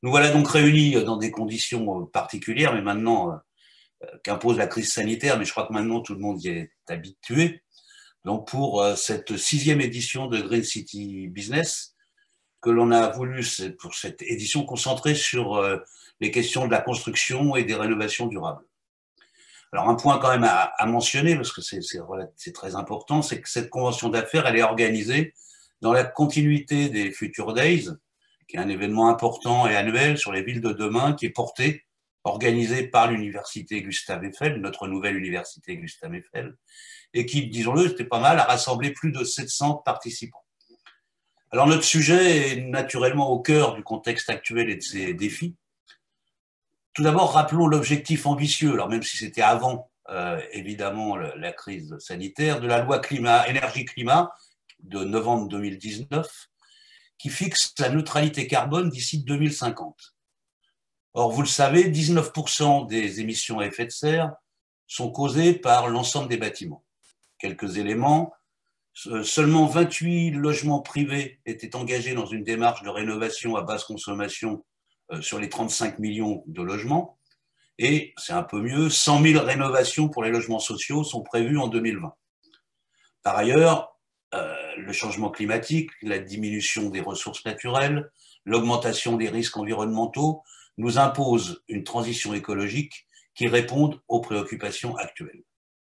Nous voilà donc réunis dans des conditions particulières, mais maintenant qu'impose la crise sanitaire, mais je crois que maintenant tout le monde y est habitué. Donc pour cette 6e édition de Green City Business, que l'on a voulu, pour cette édition, concentrer sur les questions de la construction et des rénovations durables. Alors un point quand même à mentionner, parce que c'est très important, c'est que cette convention d'affaires, elle est organisée dans la continuité des Future Days, qui est un événement important et annuel sur les villes de demain, qui est porté, organisé par l'université Gustave Eiffel, notre nouvelle université Gustave Eiffel, et qui, disons-le, c'était pas mal, a rassemblé plus de 700 participants. Alors notre sujet est naturellement au cœur du contexte actuel et de ses défis. Tout d'abord, rappelons l'objectif ambitieux, alors même si c'était avant, évidemment, la crise sanitaire, de la loi énergie-climat de novembre 2019, qui fixe la neutralité carbone d'ici 2050. Or, vous le savez, 19% des émissions à effet de serre sont causées par l'ensemble des bâtiments. Quelques éléments. Seulement 28 logements privés étaient engagés dans une démarche de rénovation à basse consommation sur les 35 millions de logements. Et c'est un peu mieux, 100 000 rénovations pour les logements sociaux sont prévues en 2020. Par ailleurs, le changement climatique, la diminution des ressources naturelles, l'augmentation des risques environnementaux nous imposent une transition écologique qui réponde aux préoccupations actuelles.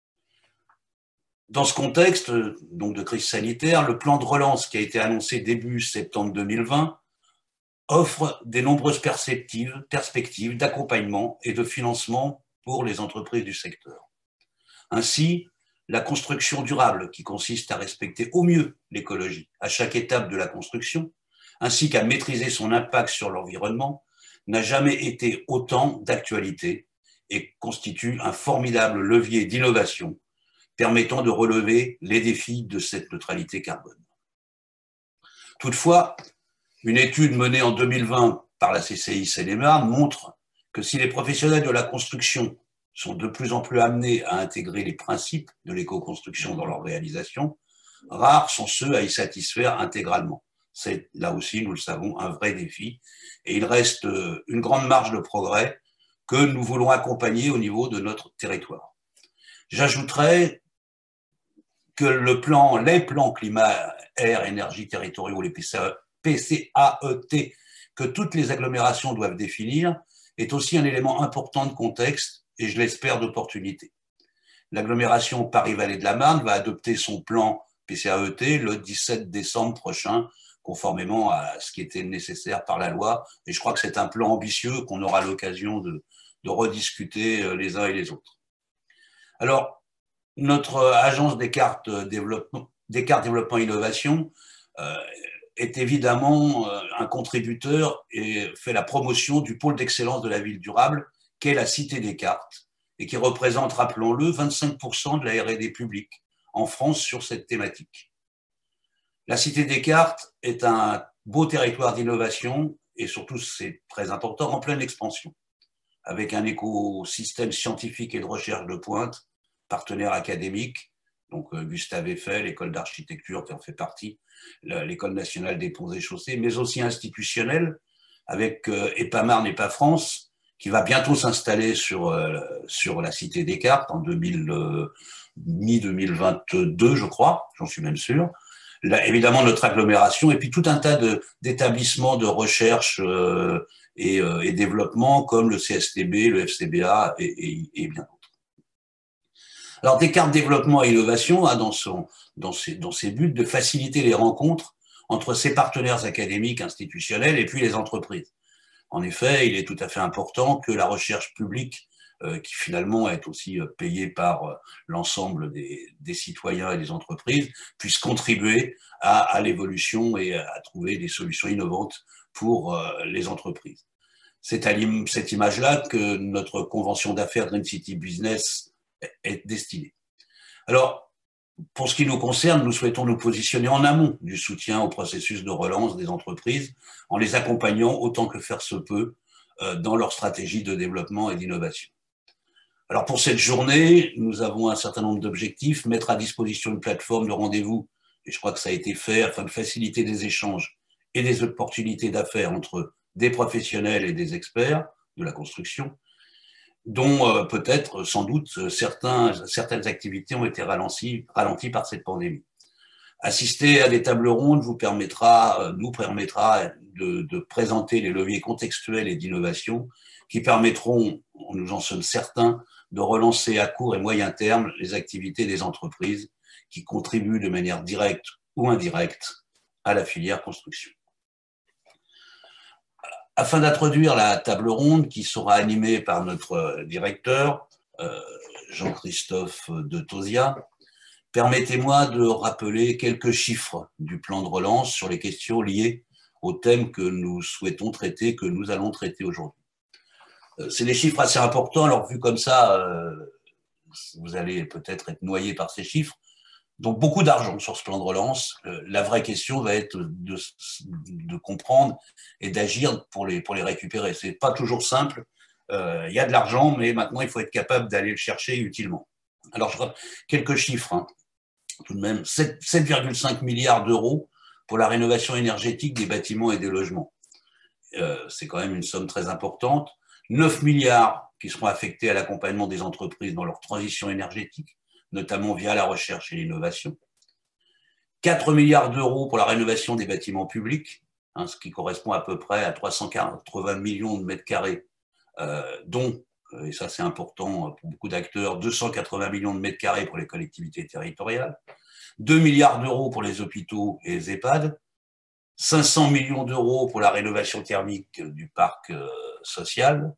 Dans ce contexte donc de crise sanitaire, le plan de relance qui a été annoncé début septembre 2020 offre de nombreuses perspectives d'accompagnement et de financement pour les entreprises du secteur. Ainsi, la construction durable, qui consiste à respecter au mieux l'écologie à chaque étape de la construction, ainsi qu'à maîtriser son impact sur l'environnement, n'a jamais été autant d'actualité et constitue un formidable levier d'innovation permettant de relever les défis de cette neutralité carbone. Toutefois, une étude menée en 2020 par la CCI Seine-et-Marne montre que si les professionnels de la construction sont de plus en plus amenés à intégrer les principes de l'éco-construction dans leur réalisation, rares sont ceux à y satisfaire intégralement. C'est là aussi, nous le savons, un vrai défi et il reste une grande marge de progrès que nous voulons accompagner au niveau de notre territoire. J'ajouterais que les plans climat, air, énergie territoriaux, les PCAET, que toutes les agglomérations doivent définir, est aussi un élément important de contexte et, je l'espère, d'opportunité. L'agglomération Paris-Vallée de la Marne va adopter son plan PCAET le 17 décembre prochain, conformément à ce qui était nécessaire par la loi. Et je crois que c'est un plan ambitieux qu'on aura l'occasion de rediscuter les uns et les autres. Alors, notre agence Descartes Développement Innovation est évidemment un contributeur et fait la promotion du pôle d'excellence de la ville durable, qu'est la Cité Descartes, et qui représente, rappelons-le, 25% de la R&D publique en France sur cette thématique. La Cité Descartes est un beau territoire d'innovation et surtout, c'est très important, en pleine expansion, avec un écosystème scientifique et de recherche de pointe, partenaires académiques, donc Gustave Eiffel, l'école d'architecture qui en fait partie, l'école nationale des ponts et chaussées, mais aussi institutionnels, avec EPA-Marne, EPA-France, qui va bientôt s'installer sur la Cité Descartes en mi-2022, je crois, j'en suis même sûr. Là, évidemment, notre agglomération, et puis tout un tas d'établissements de recherche et développement, comme le CSTB, le FCBA et bien d'autres. Alors, Descartes Développement et Innovation a dans ses buts de faciliter les rencontres entre ses partenaires académiques, institutionnels et puis les entreprises. En effet, il est tout à fait important que la recherche publique, qui finalement est aussi payée par l'ensemble des citoyens et des entreprises, puisse contribuer à l'évolution et à trouver des solutions innovantes pour les entreprises. C'est à cette image-là que notre convention d'affaires Green City Business est destinée. Alors, pour ce qui nous concerne, nous souhaitons nous positionner en amont du soutien au processus de relance des entreprises en les accompagnant autant que faire se peut dans leur stratégie de développement et d'innovation. Alors pour cette journée, nous avons un certain nombre d'objectifs, mettre à disposition une plateforme de rendez-vous, et je crois que ça a été fait afin de faciliter des échanges et des opportunités d'affaires entre des professionnels et des experts de la construction, dont peut-être, sans doute, certaines activités ont été ralenties par cette pandémie. Assister à des tables rondes nous permettra de présenter les leviers contextuels et d'innovation qui permettront, nous en sommes certains, de relancer à court et moyen terme les activités des entreprises qui contribuent de manière directe ou indirecte à la filière construction. Afin d'introduire la table ronde qui sera animée par notre directeur, Jean-Christophe de Tosia, permettez-moi de rappeler quelques chiffres du plan de relance sur les questions liées au thème que nous souhaitons traiter, que nous allons traiter aujourd'hui. C'est des chiffres assez importants, alors vu comme ça, vous allez peut-être être noyé par ces chiffres. Donc beaucoup d'argent sur ce plan de relance. La vraie question va être de comprendre et d'agir pour les récupérer. C'est pas toujours simple. Il y a de l'argent, mais maintenant il faut être capable d'aller le chercher utilement. Alors je vois quelques chiffres. Tout de même, 7,5 milliards d'euros pour la rénovation énergétique des bâtiments et des logements. C'est quand même une somme très importante. 9 milliards qui seront affectés à l'accompagnement des entreprises dans leur transition énergétique, notamment via la recherche et l'innovation. 4 milliards d'euros pour la rénovation des bâtiments publics, ce qui correspond à peu près à 380 millions de mètres carrés, dont, et ça c'est important pour beaucoup d'acteurs, 280 millions de mètres carrés pour les collectivités territoriales, 2 milliards d'euros pour les hôpitaux et les EHPAD, 500 millions d'euros pour la rénovation thermique du parc social,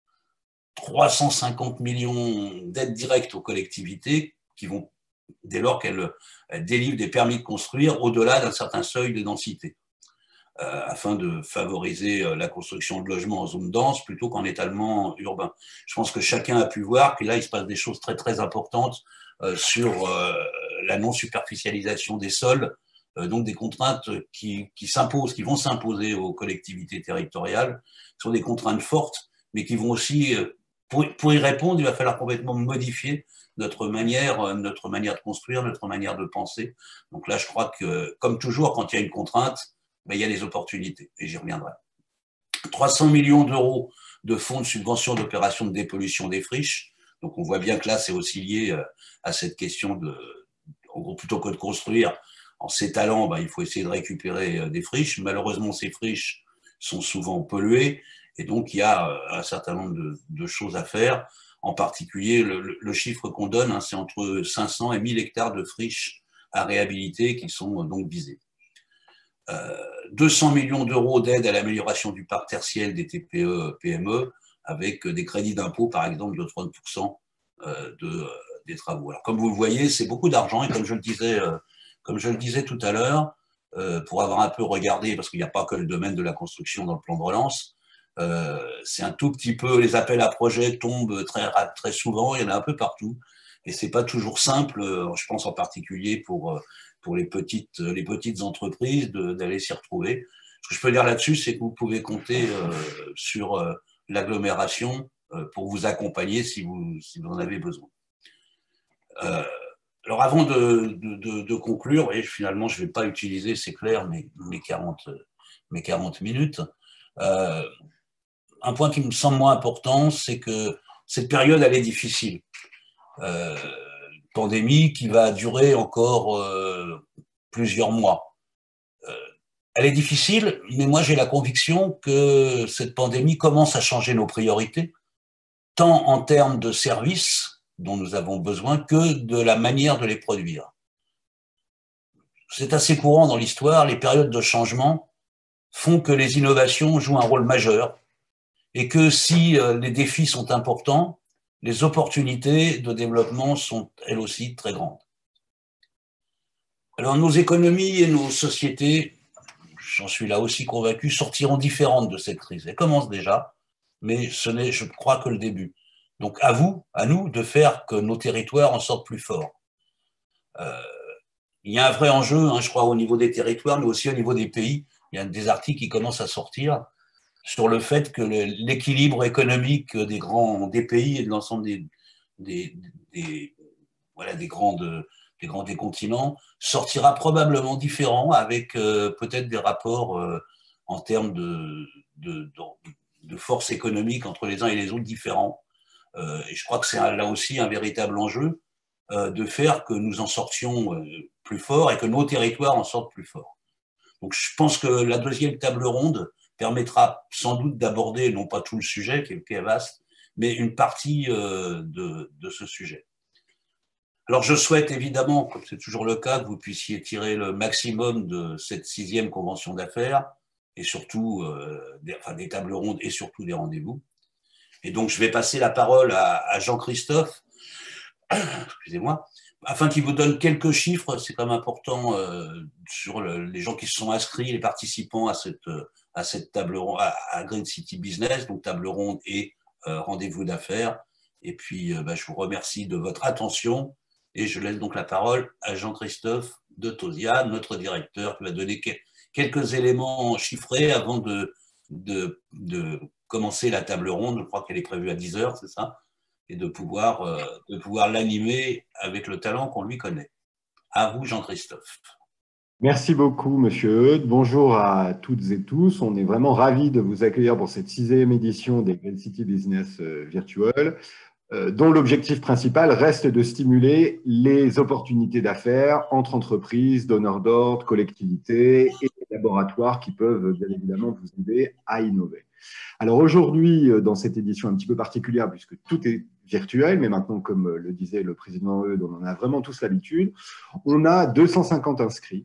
350 millions d'aides directes aux collectivités qui vont, dès lors qu'elles délivrent des permis de construire, au-delà d'un certain seuil de densité, afin de favoriser la construction de logements en zone dense plutôt qu'en étalement urbain. Je pense que chacun a pu voir que là, il se passe des choses très, très importantes sur la non-superficialisation des sols, donc des contraintes qui s'imposent, qui vont s'imposer aux collectivités territoriales, ce sont des contraintes fortes, mais qui vont aussi, pour y répondre, il va falloir complètement modifier notre manière de construire, notre manière de penser. Donc là, je crois que, comme toujours, quand il y a une contrainte, il y a des opportunités, et j'y reviendrai. 300 millions d'euros de fonds de subvention d'opérations de dépollution des friches. Donc on voit bien que là, c'est aussi lié à cette question de, en gros, plutôt que de construire en s'étalant, il faut essayer de récupérer des friches. Malheureusement, ces friches sont souvent polluées, et donc il y a un certain nombre de choses à faire. En particulier, le chiffre qu'on donne, c'est entre 500 et 1000 hectares de friches à réhabiliter qui sont donc visés. 200 millions d'euros d'aide à l'amélioration du parc tertiaire des TPE, PME, avec des crédits d'impôt, par exemple, de 30% des travaux. Alors, comme vous le voyez, c'est beaucoup d'argent, et comme je le disais tout à l'heure, pour avoir un peu regardé, parce qu'il n'y a pas que le domaine de la construction dans le plan de relance, c'est un tout petit peu, les appels à projets tombent très souvent, il y en a un peu partout, et c'est pas toujours simple, je pense en particulier pour les petites entreprises d'aller s'y retrouver. Ce que je peux dire là-dessus, c'est que vous pouvez compter sur l'agglomération pour vous accompagner si vous en avez besoin. Alors avant de conclure, et finalement je ne vais pas utiliser, c'est clair, mes 40 minutes, un point qui me semble moins important, c'est que cette période, elle est difficile. Pandémie qui va durer encore plusieurs mois. Elle est difficile, mais moi j'ai la conviction que cette pandémie commence à changer nos priorités, tant en termes de services dont nous avons besoin que de la manière de les produire. C'est assez courant dans l'histoire, les périodes de changement font que les innovations jouent un rôle majeur et que si les défis sont importants, les opportunités de développement sont elles aussi très grandes. Alors nos économies et nos sociétés, j'en suis là aussi convaincu, sortiront différentes de cette crise. Elles commencent déjà, mais ce n'est, je crois, que le début. Donc à vous, à nous, de faire que nos territoires en sortent plus forts. Il y a un vrai enjeu, je crois, au niveau des territoires, mais aussi au niveau des pays. Il y a des articles qui commencent à sortir sur le fait que l'équilibre économique des pays et de l'ensemble des continents sortira probablement différent avec peut-être des rapports en termes de force économique entre les uns et les autres différents. Et je crois que c'est là aussi un véritable enjeu de faire que nous en sortions plus forts et que nos territoires en sortent plus forts. Donc je pense que la deuxième table ronde permettra sans doute d'aborder, non pas tout le sujet qui est vaste, mais une partie de ce sujet. Alors je souhaite évidemment, comme c'est toujours le cas, que vous puissiez tirer le maximum de cette 6e convention d'affaires et surtout des tables rondes et surtout des rendez-vous. Et donc je vais passer la parole à Jean-Christophe, excusez-moi, afin qu'il vous donne quelques chiffres. C'est quand même important sur les gens qui se sont inscrits, les participants à cette table ronde, à Green City Business, donc table ronde et rendez-vous d'affaires. Et puis je vous remercie de votre attention. Et je laisse donc la parole à Jean-Christophe de Tosia, notre directeur, qui va donner quelques éléments chiffrés avant de commencer la table ronde. Je crois qu'elle est prévue à 10 heures, c'est ça? Et de pouvoir l'animer avec le talent qu'on lui connaît. À vous, Jean-Christophe. Merci beaucoup, Monsieur Eudes. Bonjour à toutes et tous. On est vraiment ravis de vous accueillir pour cette 6e édition des Green City Business Virtual, dont l'objectif principal reste de stimuler les opportunités d'affaires entre entreprises, donneurs d'ordre, collectivités et laboratoires qui peuvent bien évidemment vous aider à innover. Alors aujourd'hui, dans cette édition un petit peu particulière, puisque tout est virtuel, mais maintenant, comme le disait le président Eudes, on en a vraiment tous l'habitude, on a 250 inscrits.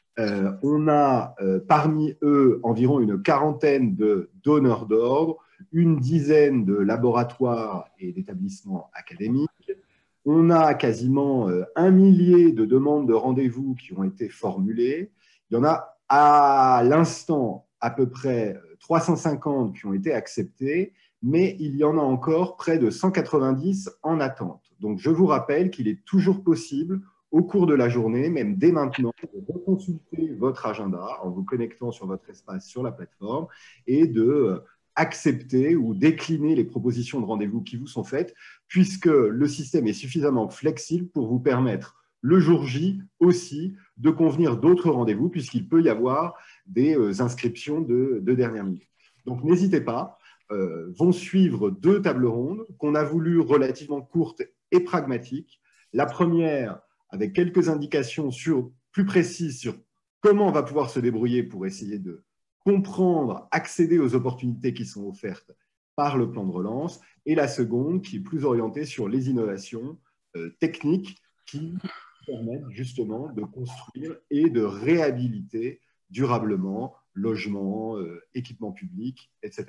On a parmi eux environ une quarantaine de donneurs d'ordre, une dizaine de laboratoires et d'établissements académiques. On a quasiment 1 millier de demandes de rendez-vous qui ont été formulées. Il y en a à l'instant à peu près 350 qui ont été acceptées, mais il y en a encore près de 190 en attente. Donc je vous rappelle qu'il est toujours possible au cours de la journée, même dès maintenant, de reconsulter votre agenda en vous connectant sur votre espace sur la plateforme et de accepter ou décliner les propositions de rendez-vous qui vous sont faites, puisque le système est suffisamment flexible pour vous permettre le jour J aussi de convenir d'autres rendez-vous, puisqu'il peut y avoir des inscriptions de dernière minute. Donc n'hésitez pas, vont suivre 2 tables rondes qu'on a voulu relativement courtes et pragmatiques. La première, avec quelques indications plus précises sur comment on va pouvoir se débrouiller pour essayer de comprendre, accéder aux opportunités qui sont offertes par le plan de relance, et la seconde qui est plus orientée sur les innovations techniques qui permettent justement de construire et de réhabiliter durablement logements, équipements publics, etc.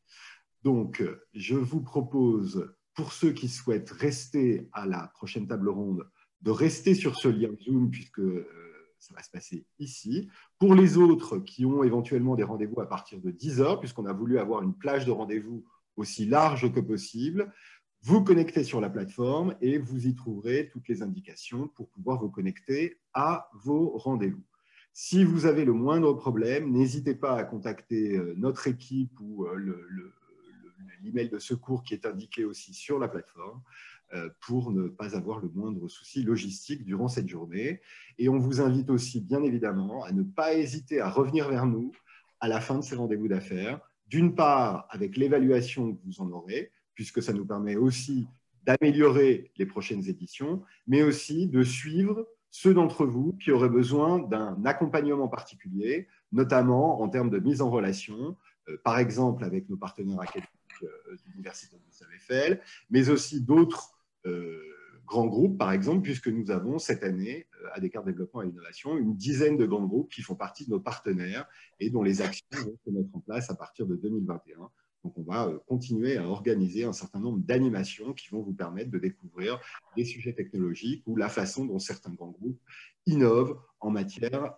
Donc, je vous propose, pour ceux qui souhaitent rester à la prochaine table ronde, de rester sur ce lien Zoom, puisque ça va se passer ici. Pour les autres qui ont éventuellement des rendez-vous à partir de 10 heures, puisqu'on a voulu avoir une plage de rendez-vous aussi large que possible, vous connectez sur la plateforme et vous y trouverez toutes les indications pour pouvoir vous connecter à vos rendez-vous. Si vous avez le moindre problème, n'hésitez pas à contacter notre équipe ou l'email de secours qui est indiqué aussi sur la plateforme pour ne pas avoir le moindre souci logistique durant cette journée. Et on vous invite aussi, bien évidemment, à ne pas hésiter à revenir vers nous à la fin de ces rendez-vous d'affaires, d'une part avec l'évaluation que vous en aurez, puisque ça nous permet aussi d'améliorer les prochaines éditions, mais aussi de suivre ceux d'entre vous qui auraient besoin d'un accompagnement particulier, notamment en termes de mise en relation, par exemple avec nos partenaires académiques de l'Université de Eiffel, mais aussi d'autres grands groupes, par exemple, puisque nous avons cette année, à Descartes Développement et Innovation, une dizaine de grands groupes qui font partie de nos partenaires et dont les actions vont se mettre en place à partir de 2021. Donc, on va continuer à organiser un certain nombre d'animations qui vont vous permettre de découvrir des sujets technologiques ou la façon dont certains grands groupes innovent en matière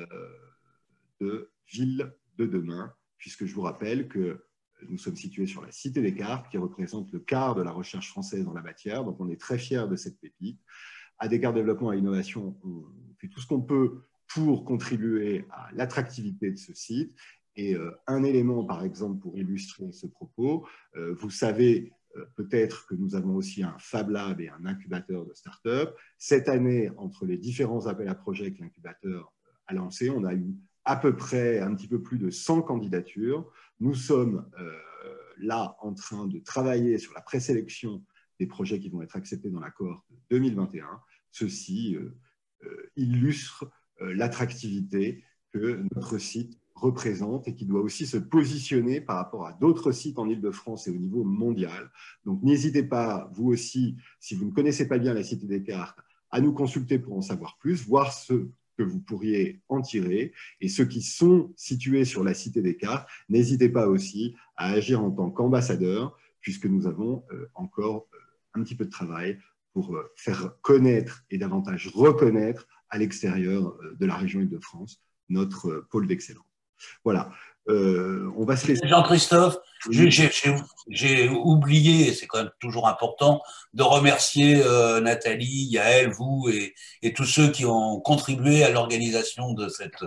de ville de demain, puisque je vous rappelle que nous sommes situés sur la Cité Descartes, qui représente le quart de la recherche française dans la matière. Donc, on est très fiers de cette pépite. À Descartes Développement et Innovation, on fait tout ce qu'on peut pour contribuer à l'attractivité de ce site. Et un élément, par exemple, pour illustrer ce propos, vous savez peut-être que nous avons aussi un Fab Lab et un incubateur de start-up. Cette année, entre les différents appels à projets que l'incubateur a lancés, on a eu à peu près un petit peu plus de 100 candidatures. Nous sommes là en train de travailler sur la présélection des projets qui vont être acceptés dans la cohorte 2021. Ceci illustre l'attractivité que notre site représente et qui doit aussi se positionner par rapport à d'autres sites en Île-de-France et au niveau mondial. Donc, n'hésitez pas, vous aussi, si vous ne connaissez pas bien la Cité des Cartes, à nous consulter pour en savoir plus, voir ce que vous pourriez en tirer. Et ceux qui sont situés sur la Cité des Cartes, n'hésitez pas aussi à agir en tant qu'ambassadeur, puisque nous avons encore un petit peu de travail pour faire connaître et davantage reconnaître à l'extérieur de la région Île-de-France notre pôle d'excellence. Voilà. On va se laisser. Jean-Christophe, j'ai oublié, et c'est quand même toujours important, de remercier Nathalie, Yael, vous et tous ceux qui ont contribué à l'organisation de cette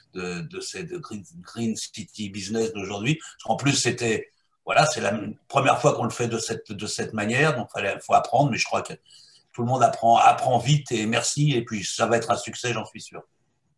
Green City Business d'aujourd'hui. En plus, voilà, c'est la première fois qu'on le fait de cette manière, donc il faut apprendre, mais je crois que tout le monde apprend vite, et merci, et puis ça va être un succès, j'en suis sûr.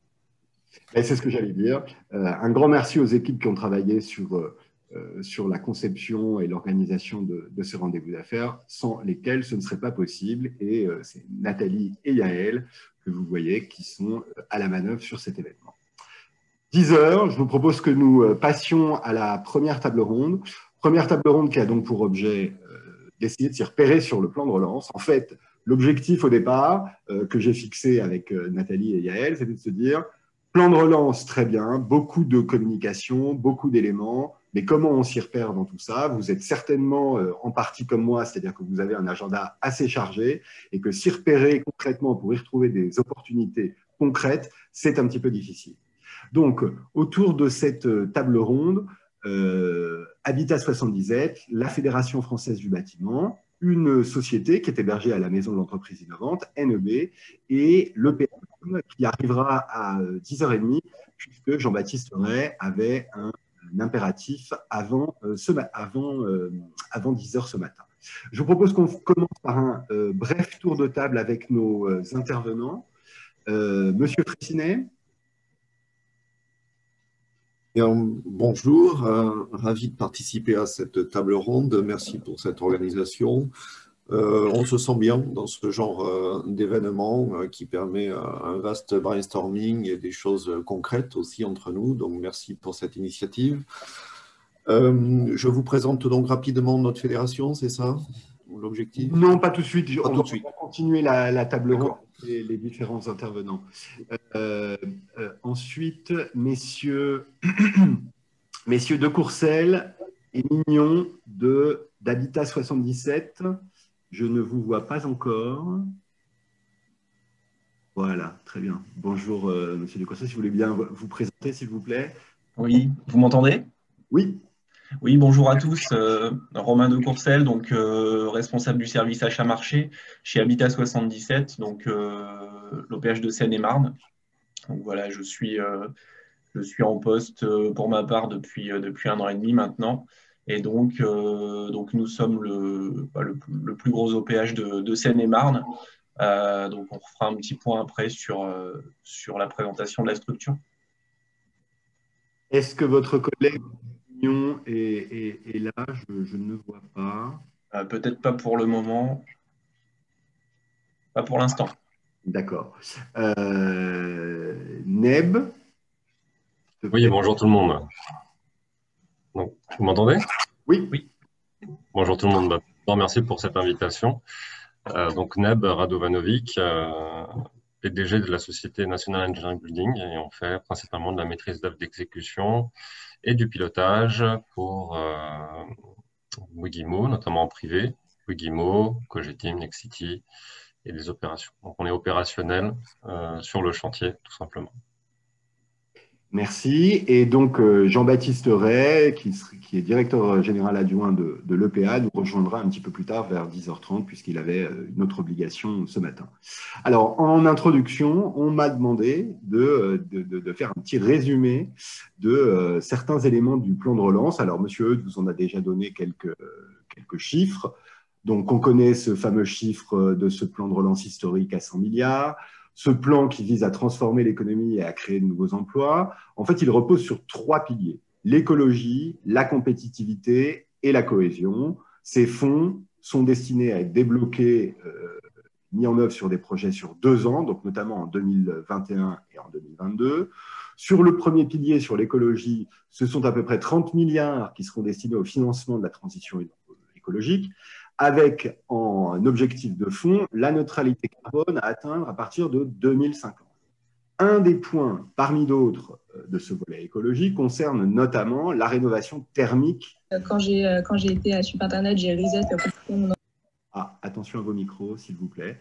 Et c'est ce que j'allais dire. Un grand merci aux équipes qui ont travaillé sur la conception et l'organisation de ce rendez-vous d'affaires, sans lesquels ce ne serait pas possible. Et c'est Nathalie et Yael que vous voyez qui sont à la manœuvre sur cet événement. 10 heures, je vous propose que nous passions à la première table ronde. Première table ronde qui a donc pour objet d'essayer de s'y repérer sur le plan de relance. En fait, l'objectif au départ que j'ai fixé avec Nathalie et Yael, c'était de se dire plan de relance, très bien, beaucoup de communication, beaucoup d'éléments, mais comment on s'y repère dans tout ça? Vous êtes certainement en partie comme moi, c'est-à-dire que vous avez un agenda assez chargé et que s'y repérer concrètement pour y retrouver des opportunités concrètes, c'est un petit peu difficile. Donc, autour de cette table ronde, Habitat 77, la Fédération française du bâtiment, une société qui est hébergée à la Maison de l'entreprise innovante, NEB, et l'EPM qui arrivera à 10h30, puisque Jean-Baptiste Ray avait un impératif avant 10h ce matin. Je vous propose qu'on commence par un bref tour de table avec nos intervenants. Monsieur Fressinet. Bonjour, ravi de participer à cette table ronde. Merci pour cette organisation. On se sent bien dans ce genre d'événement qui permet un vaste brainstorming et des choses concrètes aussi entre nous. Donc, merci pour cette initiative. Je vous présente donc rapidement notre fédération, c'est ça l'objectif? Non, pas tout de suite. On va continuer la table ronde et les différents intervenants. Ensuite, messieurs de Courcelles et Mignon d'Habitat 77. Je ne vous vois pas encore. Voilà, très bien. Bonjour, monsieur de Courcelles, si vous voulez bien vous présenter, s'il vous plaît. Oui, vous m'entendez? Oui. Oui, bonjour à tous. Romain de Courcelles, donc responsable du service achat-marché chez Habitat 77, donc l'OPH de Seine-et-Marne. Donc voilà, je suis en poste pour ma part depuis 1 an et demi maintenant. Et donc nous sommes le plus gros OPH de Seine-et-Marne. Donc on fera un petit point après sur la présentation de la structure. Est-ce que votre collègue est là, je ne vois pas. Peut-être pas pour le moment, pas pour l'instant. D'accord. Neb. Oui, bonjour tout le monde. Donc, vous m'entendez? Oui. Oui. Bonjour tout le monde. Merci pour cette invitation. Donc Neb Radovanovic, PDG de la Société National Engineering Building, et on fait principalement de la maîtrise d'œuvre d'exécution et du pilotage pour Wigimo, notamment en privé, Wigimo, Cogetim, Nexity et des opérations. Donc on est opérationnel sur le chantier, tout simplement. Merci. Et donc, Jean-Baptiste Ray, qui est directeur général adjoint de l'EPA, nous rejoindra un petit peu plus tard, vers 10h30, puisqu'il avait une autre obligation ce matin. Alors, en introduction, on m'a demandé de faire un petit résumé de certains éléments du plan de relance. Alors, monsieur Eudes vous en a déjà donné quelques chiffres. Donc, on connaît ce fameux chiffre de ce plan de relance historique à 100 milliards. Ce plan qui vise à transformer l'économie et à créer de nouveaux emplois, en fait, il repose sur 3 piliers: l'écologie, la compétitivité et la cohésion. Ces fonds sont destinés à être débloqués, mis en œuvre sur des projets sur 2 ans, donc notamment en 2021 et en 2022. Sur le premier pilier, sur l'écologie, ce sont à peu près 30 milliards qui seront destinés au financement de la transition écologique, avec en objectif de fond la neutralité carbone à atteindre à partir de 2050. Un des points, parmi d'autres, de ce volet écologique concerne notamment la rénovation thermique. Quand j'ai été à Super Internet, j'ai reset mon... Attention à vos micros, s'il vous plaît.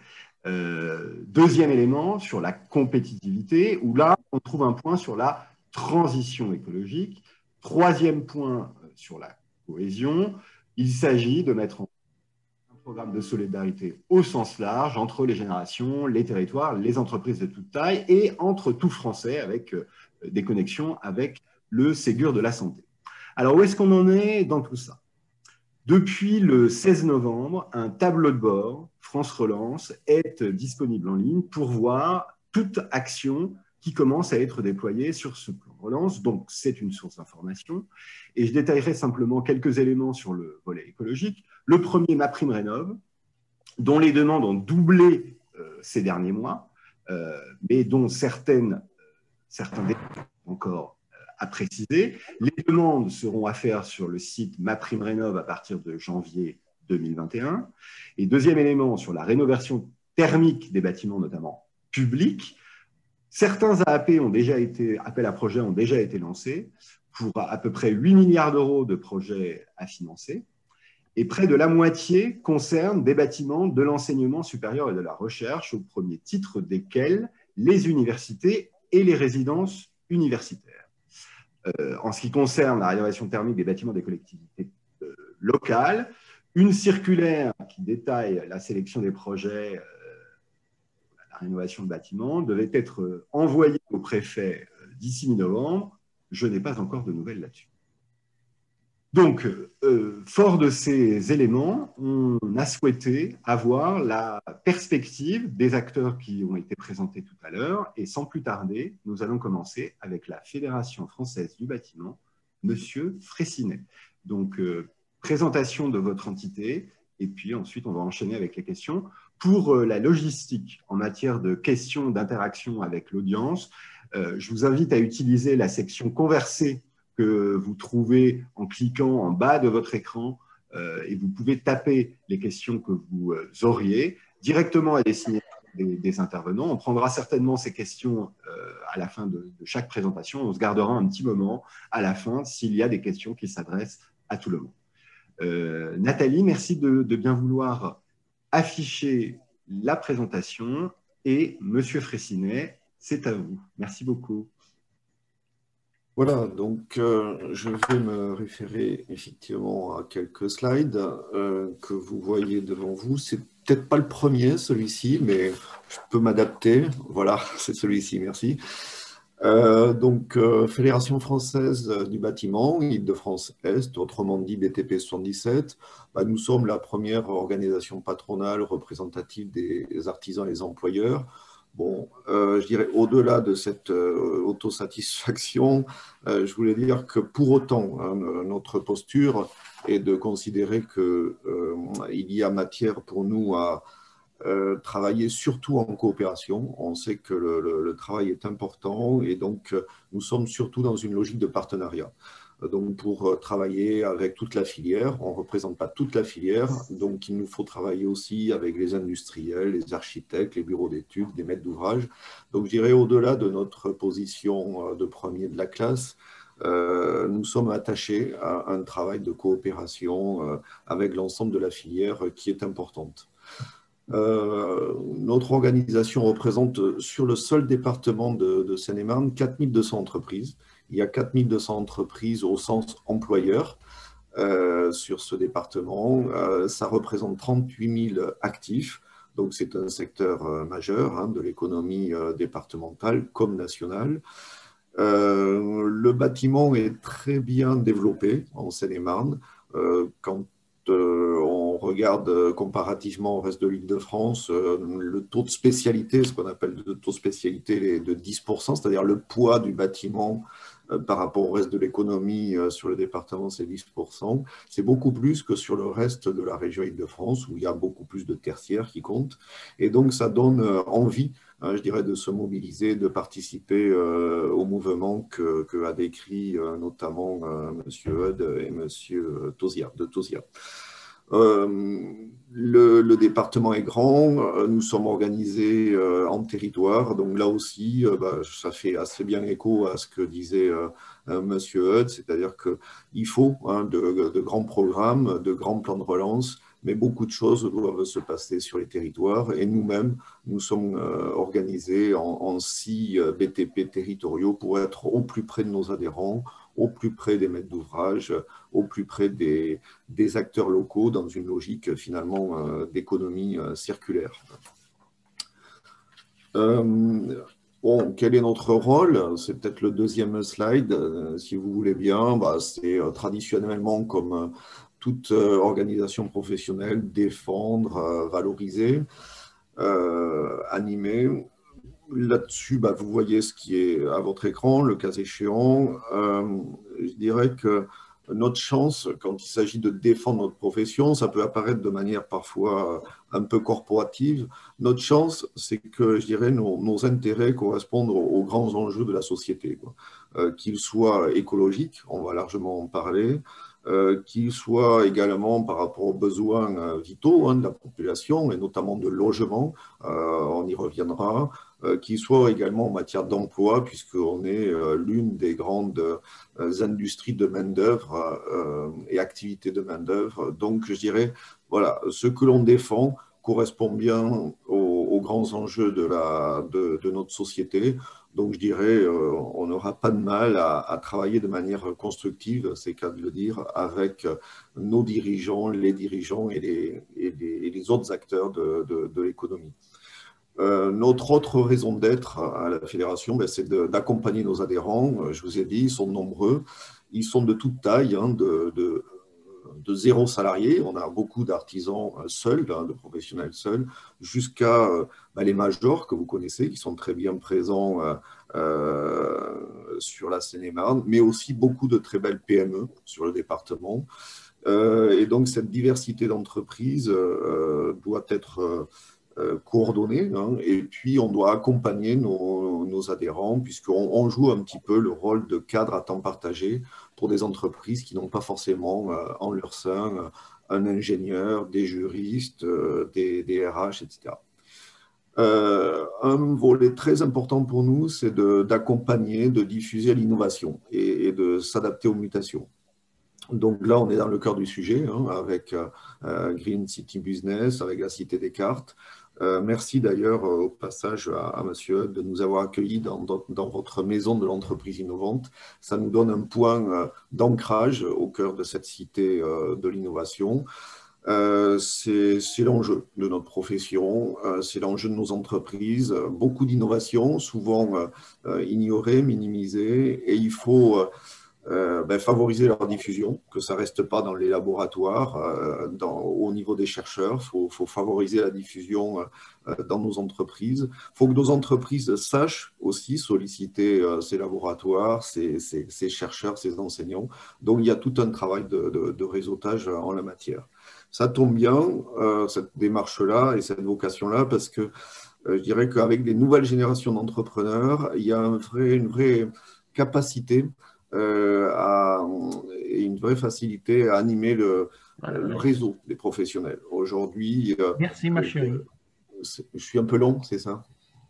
Deuxième élément, sur la compétitivité, où là, on trouve un point sur la transition écologique. Troisième point, sur la cohésion. Il s'agit de mettre en place un programme de solidarité au sens large entre les générations, les territoires, les entreprises de toute taille et entre tout Français, avec des connexions avec le Ségur de la santé. Alors, où est-ce qu'on en est dans tout ça? Depuis le 16 novembre, un tableau de bord, France Relance, est disponible en ligne pour voir toute action qui commence à être déployée sur ce plan de relance. Donc, c'est une source d'information. Et je détaillerai simplement quelques éléments sur le volet écologique. Le premier, MaPrimeRénov', dont les demandes ont doublé ces derniers mois, mais dont certains détails encore à préciser. Les demandes seront à faire sur le site MaPrimeRénov' à partir de janvier 2021. Et deuxième élément, sur la rénovation thermique des bâtiments, notamment publics, certains appels à projets ont déjà été lancés pour à peu près 8 milliards d'euros de projets à financer. Et près de la moitié concerne des bâtiments de l'enseignement supérieur et de la recherche, au premier titre desquels les universités et les résidences universitaires. En ce qui concerne la rénovation thermique des bâtiments des collectivités locales, une circulaire qui détaille la sélection des projets, la rénovation de bâtiments, devait être envoyée au préfet d'ici mi-novembre. Je n'ai pas encore de nouvelles là-dessus. Donc, fort de ces éléments, on a souhaité avoir la perspective des acteurs qui ont été présentés tout à l'heure. Et sans plus tarder, nous allons commencer avec la Fédération française du bâtiment, Monsieur Fraissinet. Donc, présentation de votre entité, et puis ensuite, on va enchaîner avec les questions. Pour la logistique en matière de questions, d'interaction avec l'audience, je vous invite à utiliser la section « Converser » que vous trouvez en cliquant en bas de votre écran, et vous pouvez taper les questions que vous auriez directement à destiner des intervenants. On prendra certainement ces questions à la fin de chaque présentation. On se gardera un petit moment à la fin s'il y a des questions qui s'adressent à tout le monde. Nathalie, merci de bien vouloir afficher la présentation, et Monsieur Fraissinet, c'est à vous. Merci beaucoup. Voilà, donc je vais me référer effectivement à quelques slides que vous voyez devant vous. C'est peut-être pas le premier, celui-ci, mais je peux m'adapter. Voilà, c'est celui-ci, merci. Fédération française du bâtiment, Île-de-France-Est, autrement dit BTP 77. Nous sommes la première organisation patronale représentative des artisans et des employeurs. Bon, je dirais, au-delà de cette autosatisfaction, je voulais dire que pour autant, notre posture est de considérer qu'il y a matière pour nous à travailler surtout en coopération. On sait que le travail est important, et donc nous sommes surtout dans une logique de partenariat. Donc, pour travailler avec toute la filière, on ne représente pas toute la filière, donc il nous faut travailler aussi avec les industriels, les architectes, les bureaux d'études, les maîtres d'ouvrage. Donc, je dirais, au-delà de notre position de premier de la classe, nous sommes attachés à un travail de coopération avec l'ensemble de la filière qui est importante. Notre organisation représente sur le seul département de Seine-et-Marne 4200 entreprises. Il y a 4200 entreprises au sens employeur sur ce département. Ça représente 38 000 actifs. Donc, c'est un secteur majeur de l'économie départementale comme nationale. Le bâtiment est très bien développé en Seine-et-Marne. Quand on regarde comparativement au reste de l'Île-de-France, le taux de spécialité, ce qu'on appelle le taux de spécialité est de 10%, c'est-à-dire le poids du bâtiment par rapport au reste de l'économie sur le département, c'est 10%. C'est beaucoup plus que sur le reste de la région Île-de-France, où il y a beaucoup plus de tertiaires qui comptent. Et donc, ça donne envie, je dirais, de se mobiliser, de participer au mouvement que a décrit notamment M. Eudes et M. Tauziat, de Tauziat. Le département est grand, nous sommes organisés en territoire, donc là aussi, ça fait assez bien écho à ce que disait M. Eudes, c'est-à-dire qu'il faut de grands programmes, de grands plans de relance, mais beaucoup de choses doivent se passer sur les territoires et nous-mêmes, nous sommes organisés en 6 BTP territoriaux pour être au plus près de nos adhérents, au plus près des maîtres d'ouvrage, au plus près des acteurs locaux dans une logique finalement d'économie circulaire. Bon, quel est notre rôle? C'est peut-être le deuxième slide, si vous voulez bien. C'est traditionnellement comme toute organisation professionnelle, défendre, valoriser, animer. Là-dessus, vous voyez ce qui est à votre écran, le cas échéant. Je dirais que notre chance, quand il s'agit de défendre notre profession, ça peut apparaître de manière parfois un peu corporative. Notre chance, c'est que, je dirais, nos intérêts correspondent aux grands enjeux de la société, qu'ils soient écologiques, on va largement en parler, qu'ils soient également par rapport aux besoins vitaux de la population, et notamment de logement, on y reviendra, qu'ils soient également en matière d'emploi, puisqu'on est l'une des grandes industries de main-d'œuvre et activités de main-d'œuvre. Donc, je dirais, voilà, ce que l'on défend correspond bien aux grands enjeux de notre société. Donc, je dirais, on n'aura pas de mal à travailler de manière constructive, c'est qu'à de le dire, avec nos dirigeants, les dirigeants et les autres acteurs de l'économie. Notre autre raison d'être à la Fédération, c'est d'accompagner nos adhérents. Je vous ai dit, ils sont nombreux, ils sont de toute taille, de 0 salariés, on a beaucoup d'artisans seuls, de professionnels seuls, jusqu'à les majors que vous connaissez, qui sont très bien présents sur la Seine-et-Marne, mais aussi beaucoup de très belles PME sur le département. Et donc, cette diversité d'entreprises doit être coordonnée, et puis on doit accompagner nos adhérents, puisqu'on joue un petit peu le rôle de cadre à temps partagé pour des entreprises qui n'ont pas forcément en leur sein un ingénieur, des juristes, des RH, etc. Un volet très important pour nous, c'est d'accompagner, de diffuser l'innovation et de s'adapter aux mutations. Donc là, on est dans le cœur du sujet, avec Green City Business, avec la Cité des Cartes. Merci d'ailleurs au passage à Monsieur de nous avoir accueillis dans votre maison de l'entreprise innovante. Ça nous donne un point d'ancrage au cœur de cette cité de l'innovation. C'est l'enjeu de notre profession, c'est l'enjeu de nos entreprises. Beaucoup d'innovations, souvent ignorées, minimisées, et il faut favoriser leur diffusion, que ça ne reste pas dans les laboratoires, au niveau des chercheurs. Il faut favoriser la diffusion dans nos entreprises. Il faut que nos entreprises sachent aussi solliciter ces laboratoires, ces chercheurs, ces enseignants. Donc, il y a tout un travail de réseautage en la matière. Ça tombe bien, cette démarche-là et cette vocation-là, parce que je dirais qu'avec les nouvelles générations d'entrepreneurs, il y a une vraie capacité et une vraie facilité à animer le réseau des professionnels. Aujourd'hui… Merci, ma chérie. Je suis un peu long, c'est ça?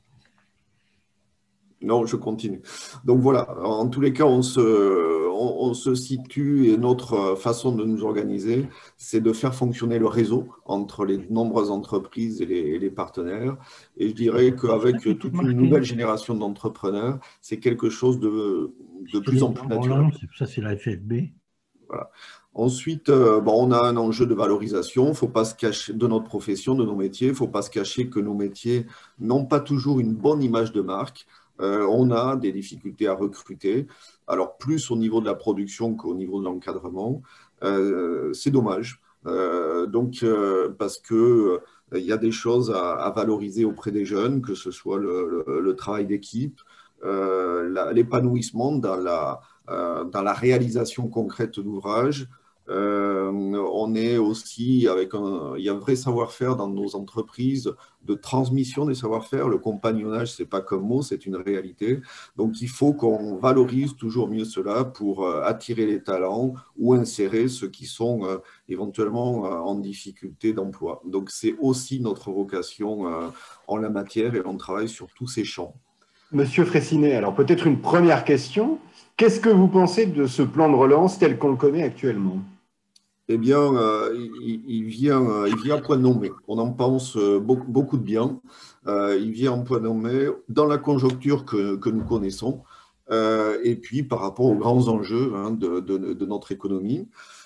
Non, je continue. Donc voilà, en tous les cas, on se situe, et notre façon de nous organiser, c'est de faire fonctionner le réseau entre les nombreuses entreprises et les partenaires. Et je dirais qu'avec toute une nouvelle génération d'entrepreneurs, c'est quelque chose de plus en plus naturel. Ça, c'est la FFB. Voilà. Ensuite, on a un enjeu de valorisation. Il ne faut pas se cacher de notre profession, de nos métiers. Il ne faut pas se cacher que nos métiers n'ont pas toujours une bonne image de marque. On a des difficultés à recruter, alors plus au niveau de la production qu'au niveau de l'encadrement. C'est dommage. Parce que il y a des choses à valoriser auprès des jeunes, que ce soit le travail d'équipe, l'épanouissement dans la réalisation concrète d'ouvrages. On est aussi il y a un vrai savoir-faire dans nos entreprises de transmission des savoir-faire. Le compagnonnage, c'est pas qu'un mot, c'est une réalité. Donc, il faut qu'on valorise toujours mieux cela pour attirer les talents ou insérer ceux qui sont éventuellement en difficulté d'emploi. Donc, c'est aussi notre vocation en la matière et on travaille sur tous ces champs. Monsieur Fraissinet, alors peut-être une première question. Qu'est-ce que vous pensez de ce plan de relance tel qu'on le connaît actuellement? Eh bien, il vient à point nommé. On en pense beaucoup de bien. Il vient en point nommé dans la conjoncture que nous connaissons et puis par rapport aux grands enjeux de notre économie.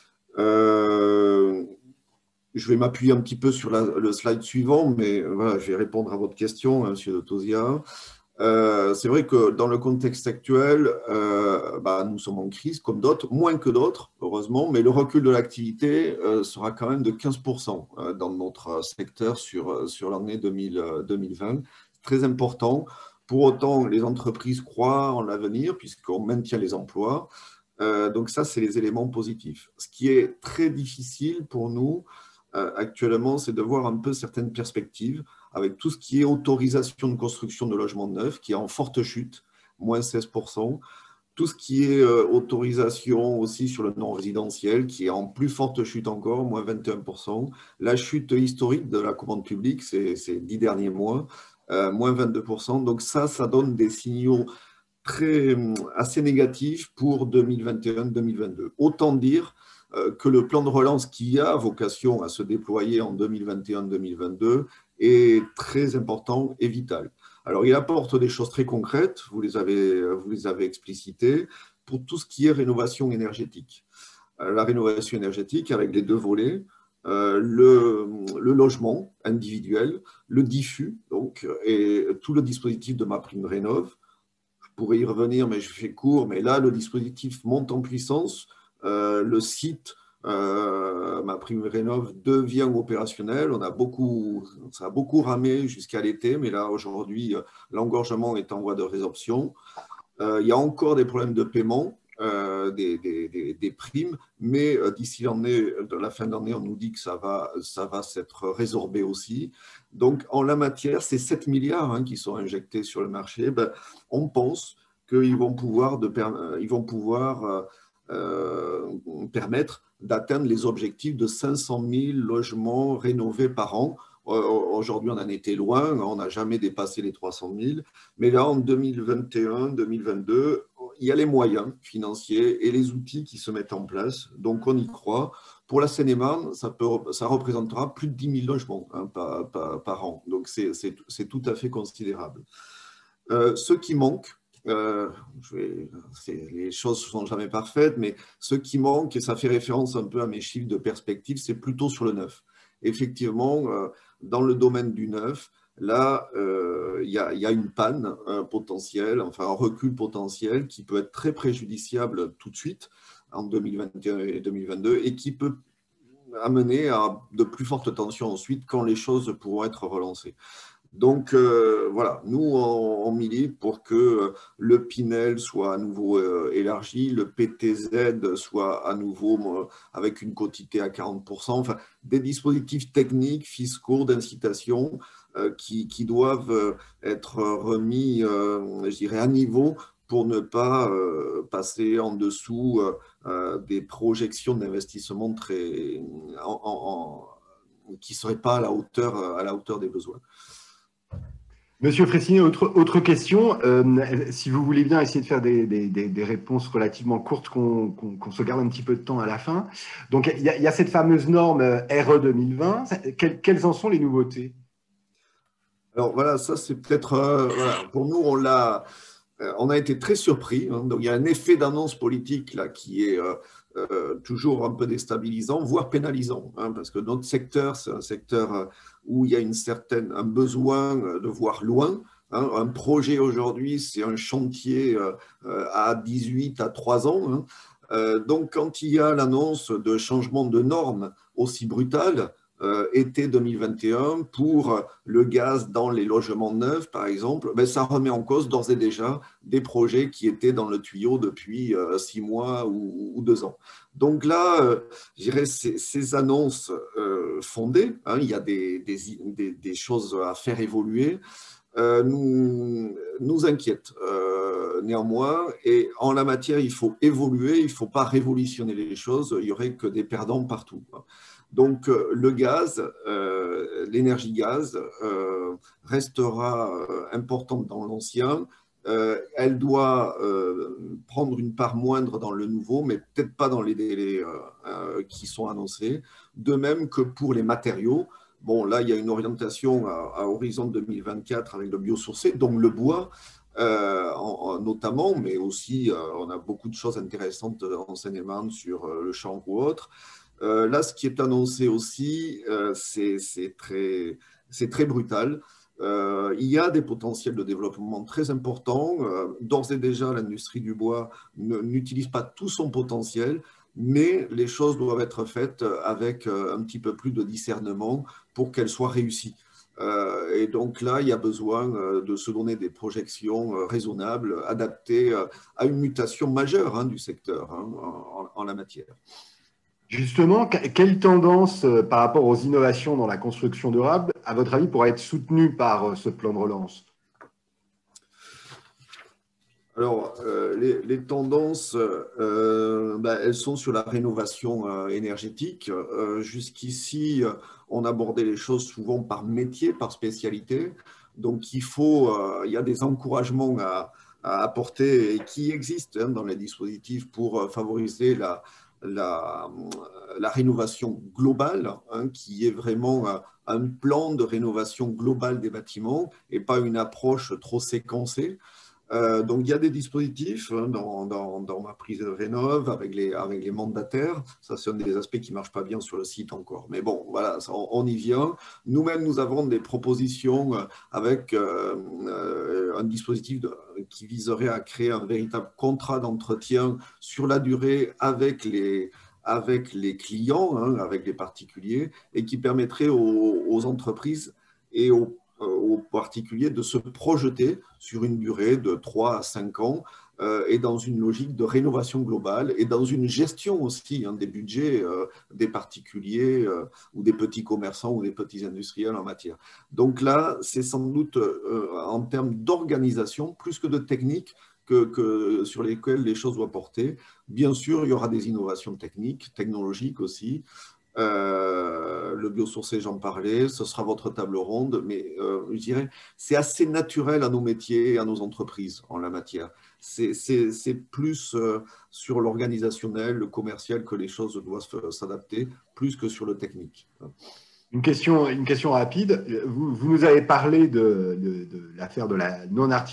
Je vais m'appuyer un petit peu sur le slide suivant, mais voilà, je vais répondre à votre question, Monsieur de Tauziat. C'est vrai que dans le contexte actuel, nous sommes en crise comme d'autres, moins que d'autres, heureusement, mais le recul de l'activité sera quand même de 15% dans notre secteur sur l'année 2020. C'est très important. Pour autant, les entreprises croient en l'avenir puisqu'on maintient les emplois. Donc ça, c'est les éléments positifs. Ce qui est très difficile pour nous actuellement, c'est de voir un peu certaines perspectives avec tout ce qui est autorisation de construction de logements neufs, qui est en forte chute, moins 16%. Tout ce qui est autorisation aussi sur le non-résidentiel, qui est en plus forte chute encore, moins 21%. La chute historique de la commande publique, c'est 10 derniers mois, moins 22%. Donc ça donne des signaux assez négatifs pour 2021-2022. Autant dire que le plan de relance qui a vocation à se déployer en 2021-2022 est très important et vital. Alors, il apporte des choses très concrètes, vous les avez explicitées, pour tout ce qui est rénovation énergétique. La rénovation énergétique avec les deux volets, le logement individuel, le diffus, donc, et tout le dispositif de MaPrimeRénov'. Je pourrais y revenir, mais je fais court, mais là, le dispositif monte en puissance. Le site MaPrimeRénov' devient opérationnel. Ça a beaucoup ramé jusqu'à l'été, mais là, aujourd'hui, l'engorgement est en voie de résorption. Il y a encore des problèmes de paiement, des primes, mais d'ici la fin d'année, on nous dit que ça va s'être résorbé aussi. Donc, en la matière, ces 7 milliards qui sont injectés sur le marché, on pense qu'ils vont pouvoir permettre d'atteindre les objectifs de 500 000 logements rénovés par an. Aujourd'hui, on en était loin, on n'a jamais dépassé les 300 000. Mais là, en 2021-2022, il y a les moyens financiers et les outils qui se mettent en place. Donc, on y croit. Pour la Seine-et-Marne, ça représentera plus de 10 000 logements par an. Donc, c'est tout à fait considérable. Ce qui manque, les choses ne sont jamais parfaites, mais ce qui manque, et ça fait référence un peu à mes chiffres de perspective, c'est plutôt sur le neuf. Effectivement, dans le domaine du neuf, là, il y a une panne potentielle, enfin un recul potentiel qui peut être très préjudiciable tout de suite en 2021 et 2022 et qui peut amener à de plus fortes tensions ensuite quand les choses pourront être relancées. Donc, voilà, nous, on milite pour que le Pinel soit à nouveau élargi, le PTZ soit à nouveau avec une quotité à 40%, enfin, des dispositifs techniques, fiscaux, d'incitation qui doivent être remis, je dirais, à niveau pour ne pas passer en dessous des projections d'investissement qui ne seraient pas à la hauteur des besoins. Monsieur Fraissinet, autre question. Si vous voulez bien essayer de faire des réponses relativement courtes, qu'on se garde un petit peu de temps à la fin. Donc, il y a cette fameuse norme RE 2020. Quelles en sont les nouveautés? Alors, voilà, ça, c'est peut-être… pour nous, on a été très surpris. Donc, il y a un effet d'annonce politique là, qui est toujours un peu déstabilisant, voire pénalisant, parce que notre secteur, c'est un secteur où il y a un besoin de voir loin. Un projet aujourd'hui, c'est un chantier à 18 à 3 ans. Donc, quand il y a l'annonce de changement de normes aussi brutal, été 2021, pour le gaz dans les logements neufs, par exemple, ben, ça remet en cause d'ores et déjà des projets qui étaient dans le tuyau depuis 6 mois ou 2 ans. Donc là, je dirais, ces annonces fondées, hein, il y a des choses à faire évoluer, nous inquiètent néanmoins. Et en la matière, il faut évoluer, il ne faut pas révolutionner les choses, il n'y aurait que des perdants partout. Donc le gaz, l'énergie gaz restera importante dans l'ancien. Elle doit prendre une part moindre dans le nouveau, mais peut-être pas dans les délais qui sont annoncés. De même que pour les matériaux. Bon, là, il y a une orientation à horizon 2024 avec le biosourcé, donc le bois notamment, mais aussi on a beaucoup de choses intéressantes en Seine-et-Marne sur le chanvre ou autre. Là, ce qui est annoncé aussi, c'est très brutal. Il y a des potentiels de développement très importants. D'ores et déjà, l'industrie du bois n'utilise pas tout son potentiel, mais les choses doivent être faites avec un petit peu plus de discernement pour qu'elles soient réussies. Et donc là, il y a besoin de se donner des projections raisonnables, adaptées à une mutation majeure du secteur en la matière. Justement, quelle tendance par rapport aux innovations dans la construction durable, à votre avis, pourrait être soutenue par ce plan de relance? Alors, les tendances, elles sont sur la rénovation énergétique. Jusqu'ici, on abordait les choses souvent par métier, par spécialité. Donc, il y a des encouragements à apporter et qui existent dans les dispositifs pour favoriser la rénovation globale, qui est vraiment un plan de rénovation globale des bâtiments et pas une approche trop séquencée. Donc, il y a des dispositifs dans ma prise de rénov avec les mandataires. Ça, c'est un des aspects qui ne marche pas bien sur le site encore. Mais bon, voilà, on y vient. Nous-mêmes, nous avons des propositions avec un dispositif qui viserait à créer un véritable contrat d'entretien sur la durée avec les clients, avec les particuliers, et qui permettrait aux entreprises et aux particuliers de se projeter sur une durée de 3 à 5 ans et dans une logique de rénovation globale et dans une gestion aussi des budgets des particuliers ou des petits commerçants ou des petits industriels en matière. Donc là, c'est sans doute en termes d'organisation, plus que de technique, sur lesquelles les choses doivent porter. Bien sûr, il y aura des innovations techniques, technologiques aussi. Le biosourcé, j'en parlais, ce sera votre table ronde, mais je dirais c'est assez naturel à nos métiers et à nos entreprises en la matière. C'est plus sur l'organisationnel, le commercial que les choses doivent s'adapter, plus que sur le technique. Une question rapide. Vous nous avez parlé de l'affaire de la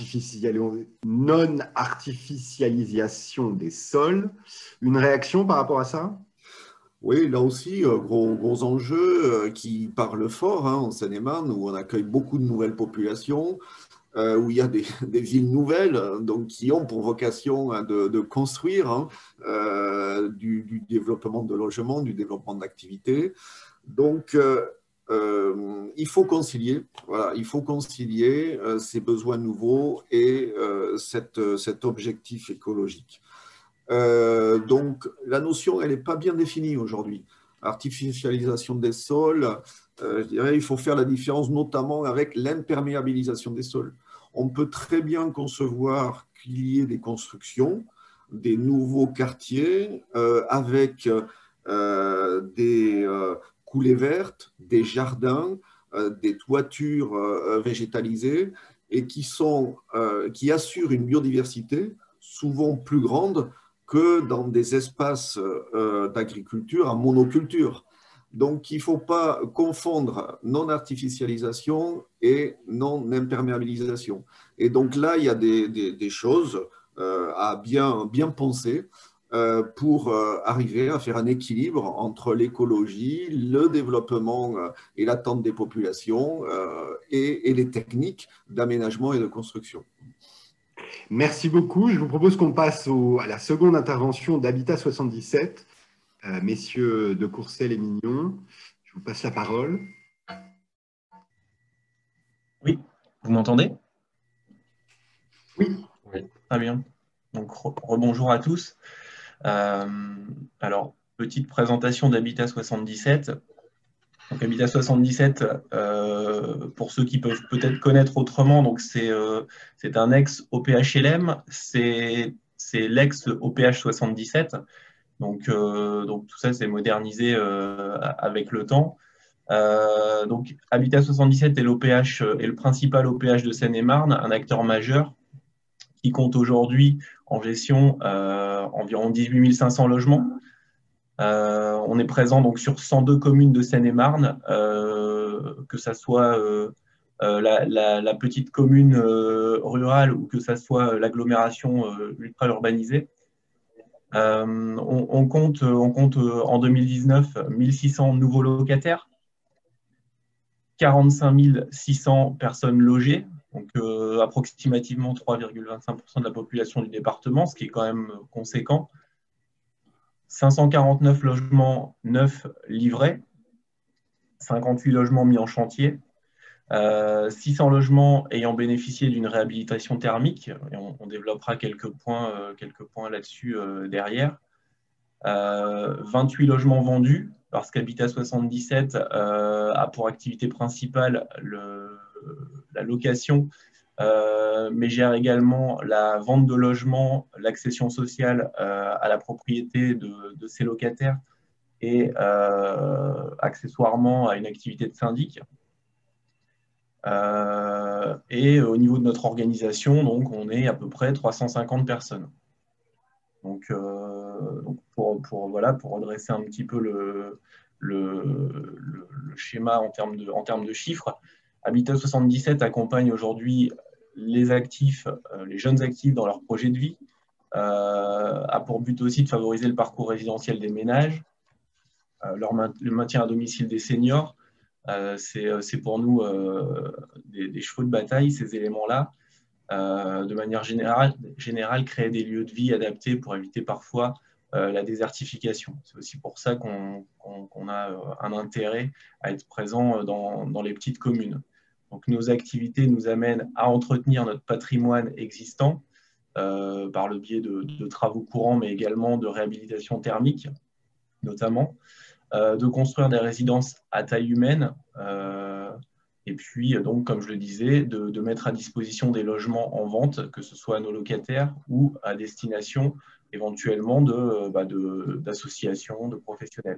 non-artificialisation des sols. Une réaction par rapport à ça? Oui, là aussi, gros enjeu qui parle fort en Seine-et-Marne, où on accueille beaucoup de nouvelles populations, où il y a des villes nouvelles donc, qui ont pour vocation de construire du développement de logements, du développement d'activités. Donc, il faut concilier, voilà, il faut concilier ces besoins nouveaux et cet objectif écologique. Donc, la notion, elle n'est pas bien définie aujourd'hui. Artificialisation des sols, je dirais, il faut faire la différence notamment avec l'imperméabilisation des sols. On peut très bien concevoir qu'il y ait des constructions, des nouveaux quartiers avec des coulées vertes, des jardins, des toitures végétalisées et qui assurent une biodiversité souvent plus grande que dans des espaces d'agriculture en monoculture. Donc, il ne faut pas confondre non-artificialisation et non-imperméabilisation. Et donc là, il y a des choses à bien penser pour arriver à faire un équilibre entre l'écologie, le développement et l'attente des populations et les techniques d'aménagement et de construction. Merci beaucoup. Je vous propose qu'on passe à la seconde intervention d'Habitat 77. Messieurs de Courcelles et Mignon, je vous passe la parole. Oui, vous m'entendez? Oui. Très bien. Donc, rebonjour à tous. Alors, petite présentation d'Habitat 77. Donc, Habitat 77, pour ceux qui peuvent peut-être connaître autrement, donc c'est un ex-OPHLM, c'est l'ex-OPH 77. Donc, tout ça, c'est modernisé avec le temps. Donc, Habitat 77 est l'OPH est le principal OPH de Seine-et-Marne, un acteur majeur qui compte aujourd'hui en gestion environ 18 500 logements. On est présent donc sur 102 communes de Seine-et-Marne, que ce soit la petite commune rurale ou que ce soit l'agglomération ultra-urbanisée. On compte en 2019 1600 nouveaux locataires, 45 600 personnes logées, donc approximativement 3,25% de la population du département, ce qui est quand même conséquent. 549 logements neufs livrés, 58 logements mis en chantier, 600 logements ayant bénéficié d'une réhabilitation thermique, et on développera quelques points là-dessus derrière. 28 logements vendus, parce qu'Habitat 77 a pour activité principale la location, mais gère également la vente de logements, l'accession sociale à la propriété de ses locataires et accessoirement à une activité de syndic. Et au niveau de notre organisation, donc, on est à peu près 350 personnes. Donc pour redresser un petit peu le schéma en termes de chiffres, Habitat 77 accompagne aujourd'hui les actifs, les jeunes actifs dans leur projet de vie, a pour but aussi de favoriser le parcours résidentiel des ménages, le maintien à domicile des seniors. C'est pour nous des chevaux de bataille, ces éléments-là. De manière générale, créer des lieux de vie adaptés pour éviter parfois la désertification. C'est aussi pour ça qu'on a un intérêt à être présent dans les petites communes. Donc, nos activités nous amènent à entretenir notre patrimoine existant par le biais de travaux courants, mais également de réhabilitation thermique, notamment, de construire des résidences à taille humaine, et puis, donc, comme je le disais, de mettre à disposition des logements en vente, que ce soit à nos locataires ou à destination éventuellement d'associations, de professionnels.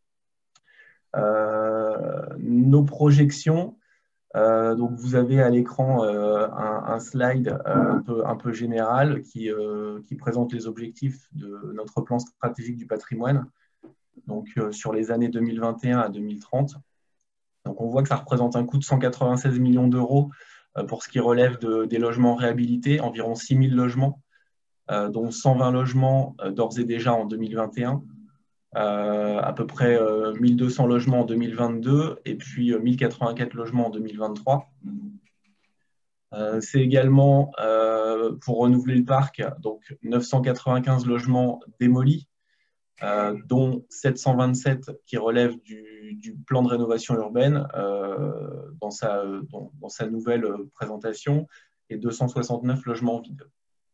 Nos projections, donc vous avez à l'écran un slide un peu général qui présente les objectifs de notre plan stratégique du patrimoine, donc sur les années 2021 à 2030. Donc on voit que ça représente un coût de 196 millions d'euros pour ce qui relève des logements réhabilités, environ 6 000 logements, dont 120 logements d'ores et déjà en 2021, à peu près 1200 logements en 2022 et puis 1084 logements en 2023. C'est également pour renouveler le parc, donc 995 logements démolis, dont 727 qui relèvent du plan de rénovation urbaine dans sa nouvelle présentation et 269 logements vides.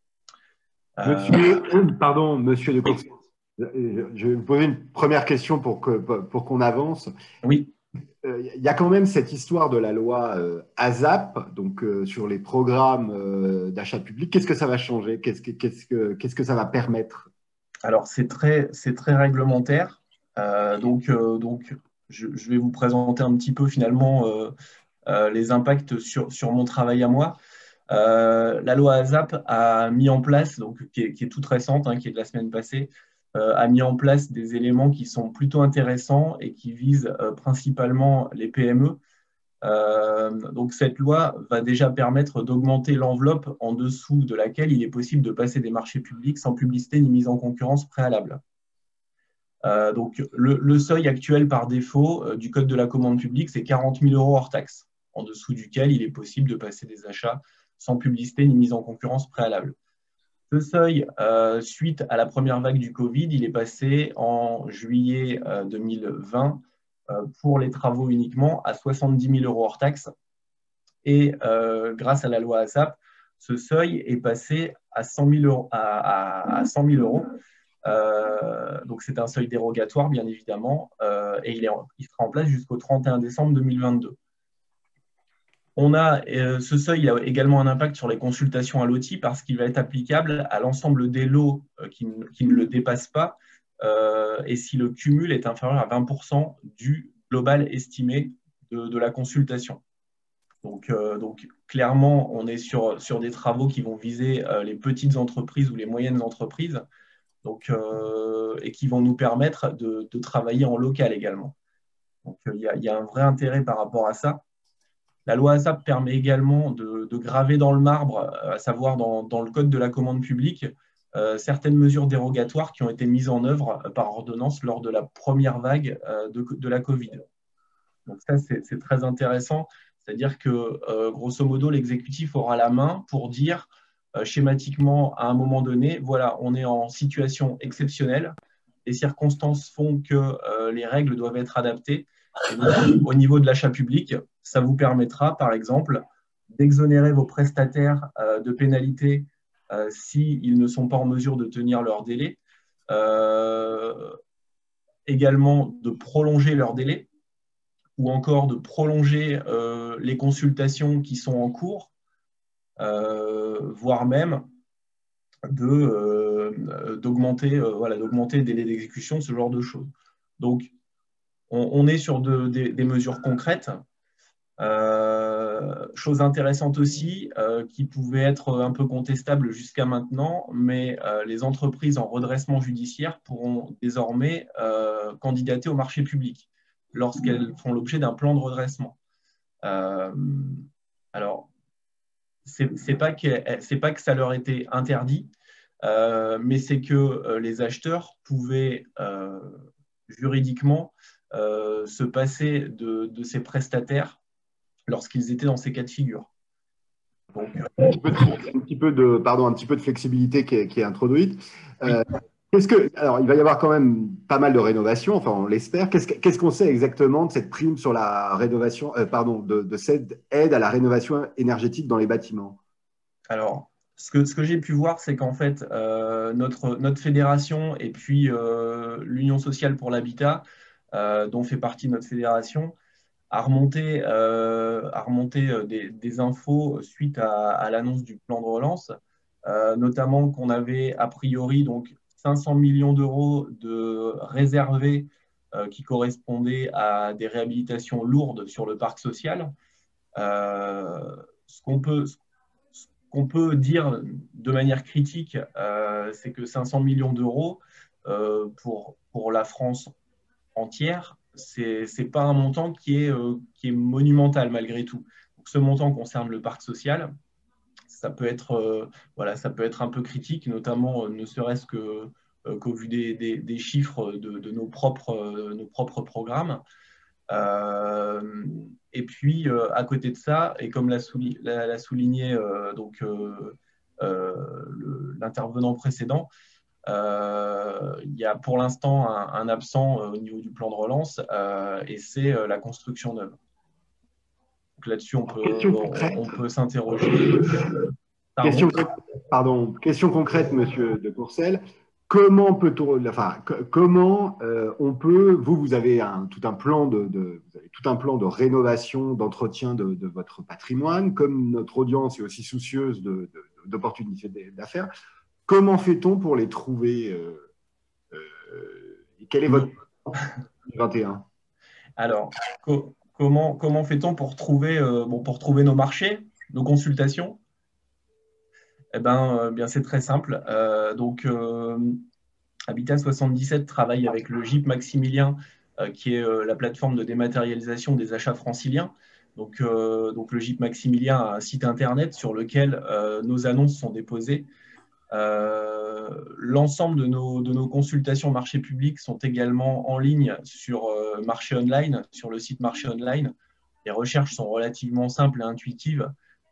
Monsieur de Courcelles, je vais vous poser une première question pour qu'on avance. Oui. Il y a quand même cette histoire de la loi ASAP, donc sur les programmes d'achat public. Qu'est-ce que ça va changer? Qu'est-ce que ça va permettre? Alors, c'est très réglementaire. Donc, je vais vous présenter un petit peu finalement les impacts sur mon travail à moi. La loi ASAP a mis en place, donc, qui est toute récente, qui est de la semaine passée, a mis en place des éléments qui sont plutôt intéressants et qui visent principalement les PME. Donc cette loi va déjà permettre d'augmenter l'enveloppe en dessous de laquelle il est possible de passer des marchés publics sans publicité ni mise en concurrence préalable. Donc le seuil actuel par défaut du Code de la commande publique, c'est 40 000 € hors taxe, en dessous duquel il est possible de passer des achats sans publicité ni mise en concurrence préalable. Ce seuil, suite à la première vague du Covid, il est passé en juillet 2020 pour les travaux uniquement à 70 000 € hors taxe. Et grâce à la loi ASAP, ce seuil est passé à 100 000 €. Donc c'est un seuil dérogatoire, bien évidemment, et il sera en place jusqu'au 31 décembre 2022. Ce seuil a également un impact sur les consultations à l'OTI parce qu'il va être applicable à l'ensemble des lots qui ne le dépassent pas et si le cumul est inférieur à 20% du global estimé de la consultation. Donc, clairement, on est sur des travaux qui vont viser les petites entreprises ou les moyennes entreprises et qui vont nous permettre de travailler en local également. Donc, il y a un vrai intérêt par rapport à ça. La loi ASAP permet également de graver dans le marbre, à savoir dans le code de la commande publique, certaines mesures dérogatoires qui ont été mises en œuvre par ordonnance lors de la première vague de la Covid. Donc ça, c'est très intéressant. C'est-à-dire que, grosso modo, l'exécutif aura la main pour dire schématiquement, à un moment donné, voilà, on est en situation exceptionnelle, les circonstances font que les règles doivent être adaptées. Et donc, au niveau de l'achat public, ça vous permettra, par exemple, d'exonérer vos prestataires de pénalités s'ils ne sont pas en mesure de tenir leur délai, également de prolonger leur délai, ou encore de prolonger les consultations qui sont en cours, voire même d'augmenter le délai d'exécution, ce genre de choses. Donc, on est sur des mesures concrètes. Chose intéressante aussi, qui pouvait être un peu contestable jusqu'à maintenant, mais les entreprises en redressement judiciaire pourront désormais candidater au marché public lorsqu'elles font l'objet d'un plan de redressement. Alors, c'est pas que ça leur était interdit, mais c'est que les acheteurs pouvaient juridiquement se passer de ces prestataires lorsqu'ils étaient dans ces cas de figure. Donc, un petit peu de flexibilité qui est introduite. Oui. Alors, il va y avoir quand même pas mal de rénovations, enfin on l'espère. Qu'est-ce qu'on sait exactement de cette prime sur la rénovation, de cette aide à la rénovation énergétique dans les bâtiments? Alors, ce que j'ai pu voir, c'est qu'en fait, notre fédération et puis l'Union sociale pour l'habitat, dont fait partie notre fédération, a remonté des infos suite à l'annonce du plan de relance, notamment qu'on avait a priori donc 500 millions d'euros de réservés qui correspondaient à des réhabilitations lourdes sur le parc social. Ce qu'on peut dire de manière critique, c'est que 500 millions d'euros pour la France entière, c'est pas un montant qui est monumental malgré tout. Donc, ce montant concerne le parc social. Ça peut être un peu critique, notamment ne serait-ce qu'au vu des chiffres de nos propres programmes. Et puis, à côté de ça, et comme l'a souligné l'intervenant précédent, il y a pour l'instant un absent au niveau du plan de relance et c'est la construction neuve. Donc là-dessus, on peut s'interroger. Question concrète, monsieur de Courcelles. Comment on peut, vous avez tout un plan de rénovation, d'entretien de votre patrimoine, comme notre audience est aussi soucieuse d'opportunités d'affaires. Comment fait-on pour les trouver quel est votre plan 2021? Alors, comment fait-on pour trouver nos marchés, nos consultations? Eh bien, c'est très simple. Habitat 77 travaille avec le GIP Maximilien, qui est la plateforme de dématérialisation des achats franciliens. Donc le GIP Maximilien a un site internet sur lequel nos annonces sont déposées. L'ensemble de nos consultations marché public sont également en ligne sur Marché Online, sur le site Marché Online. Les recherches sont relativement simples et intuitives.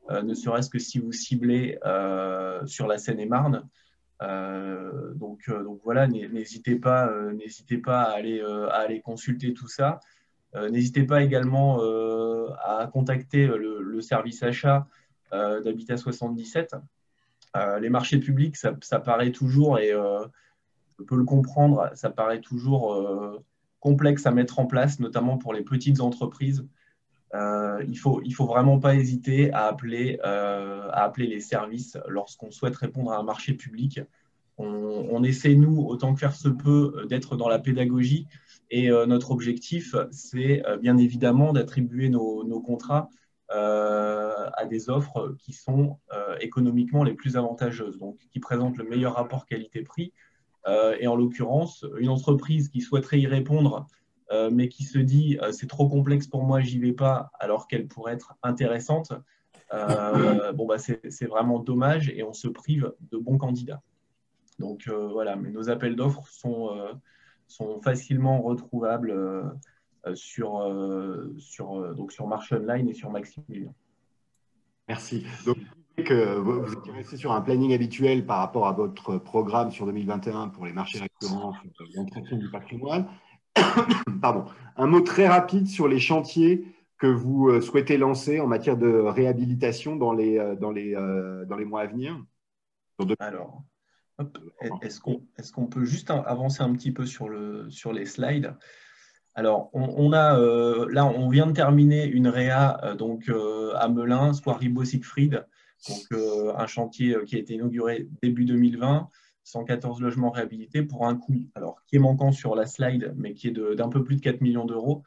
ne serait-ce que si vous ciblez sur la Seine-et-Marne. Donc voilà, n'hésitez pas à aller consulter tout ça. N'hésitez pas également à contacter le service achat d'Habitat 77. Les marchés publics, ça paraît toujours, et je peux le comprendre, ça paraît toujours complexe à mettre en place, notamment pour les petites entreprises. Il faut vraiment pas hésiter à appeler les services lorsqu'on souhaite répondre à un marché public. On essaie, nous, autant que faire se peut, d'être dans la pédagogie. Et notre objectif, c'est bien évidemment d'attribuer nos contrats à des offres qui sont économiquement les plus avantageuses, donc qui présentent le meilleur rapport qualité-prix. Et en l'occurrence, une entreprise qui souhaiterait y répondre, mais qui se dit c'est trop complexe pour moi, j'y vais pas, alors qu'elle pourrait être intéressante, c'est vraiment dommage et on se prive de bons candidats. Donc voilà, mais nos appels d'offres sont facilement retrouvables sur Marche Online et sur Maximilian. Merci. Donc, vous étiez resté sur un planning habituel par rapport à votre programme sur 2021 pour les marchés récurrents, sur l'entretien du patrimoine. Pardon. Un mot très rapide sur les chantiers que vous souhaitez lancer en matière de réhabilitation dans les mois à venir. Alors, est-ce qu'on peut juste avancer un petit peu sur les slides? Alors, là, on vient de terminer une réa à Melun, Square Ribot Siegfried, donc un chantier qui a été inauguré début 2020, 114 logements réhabilités pour un coût, alors qui est manquant sur la slide, mais qui est d'un peu plus de 4 millions d'euros.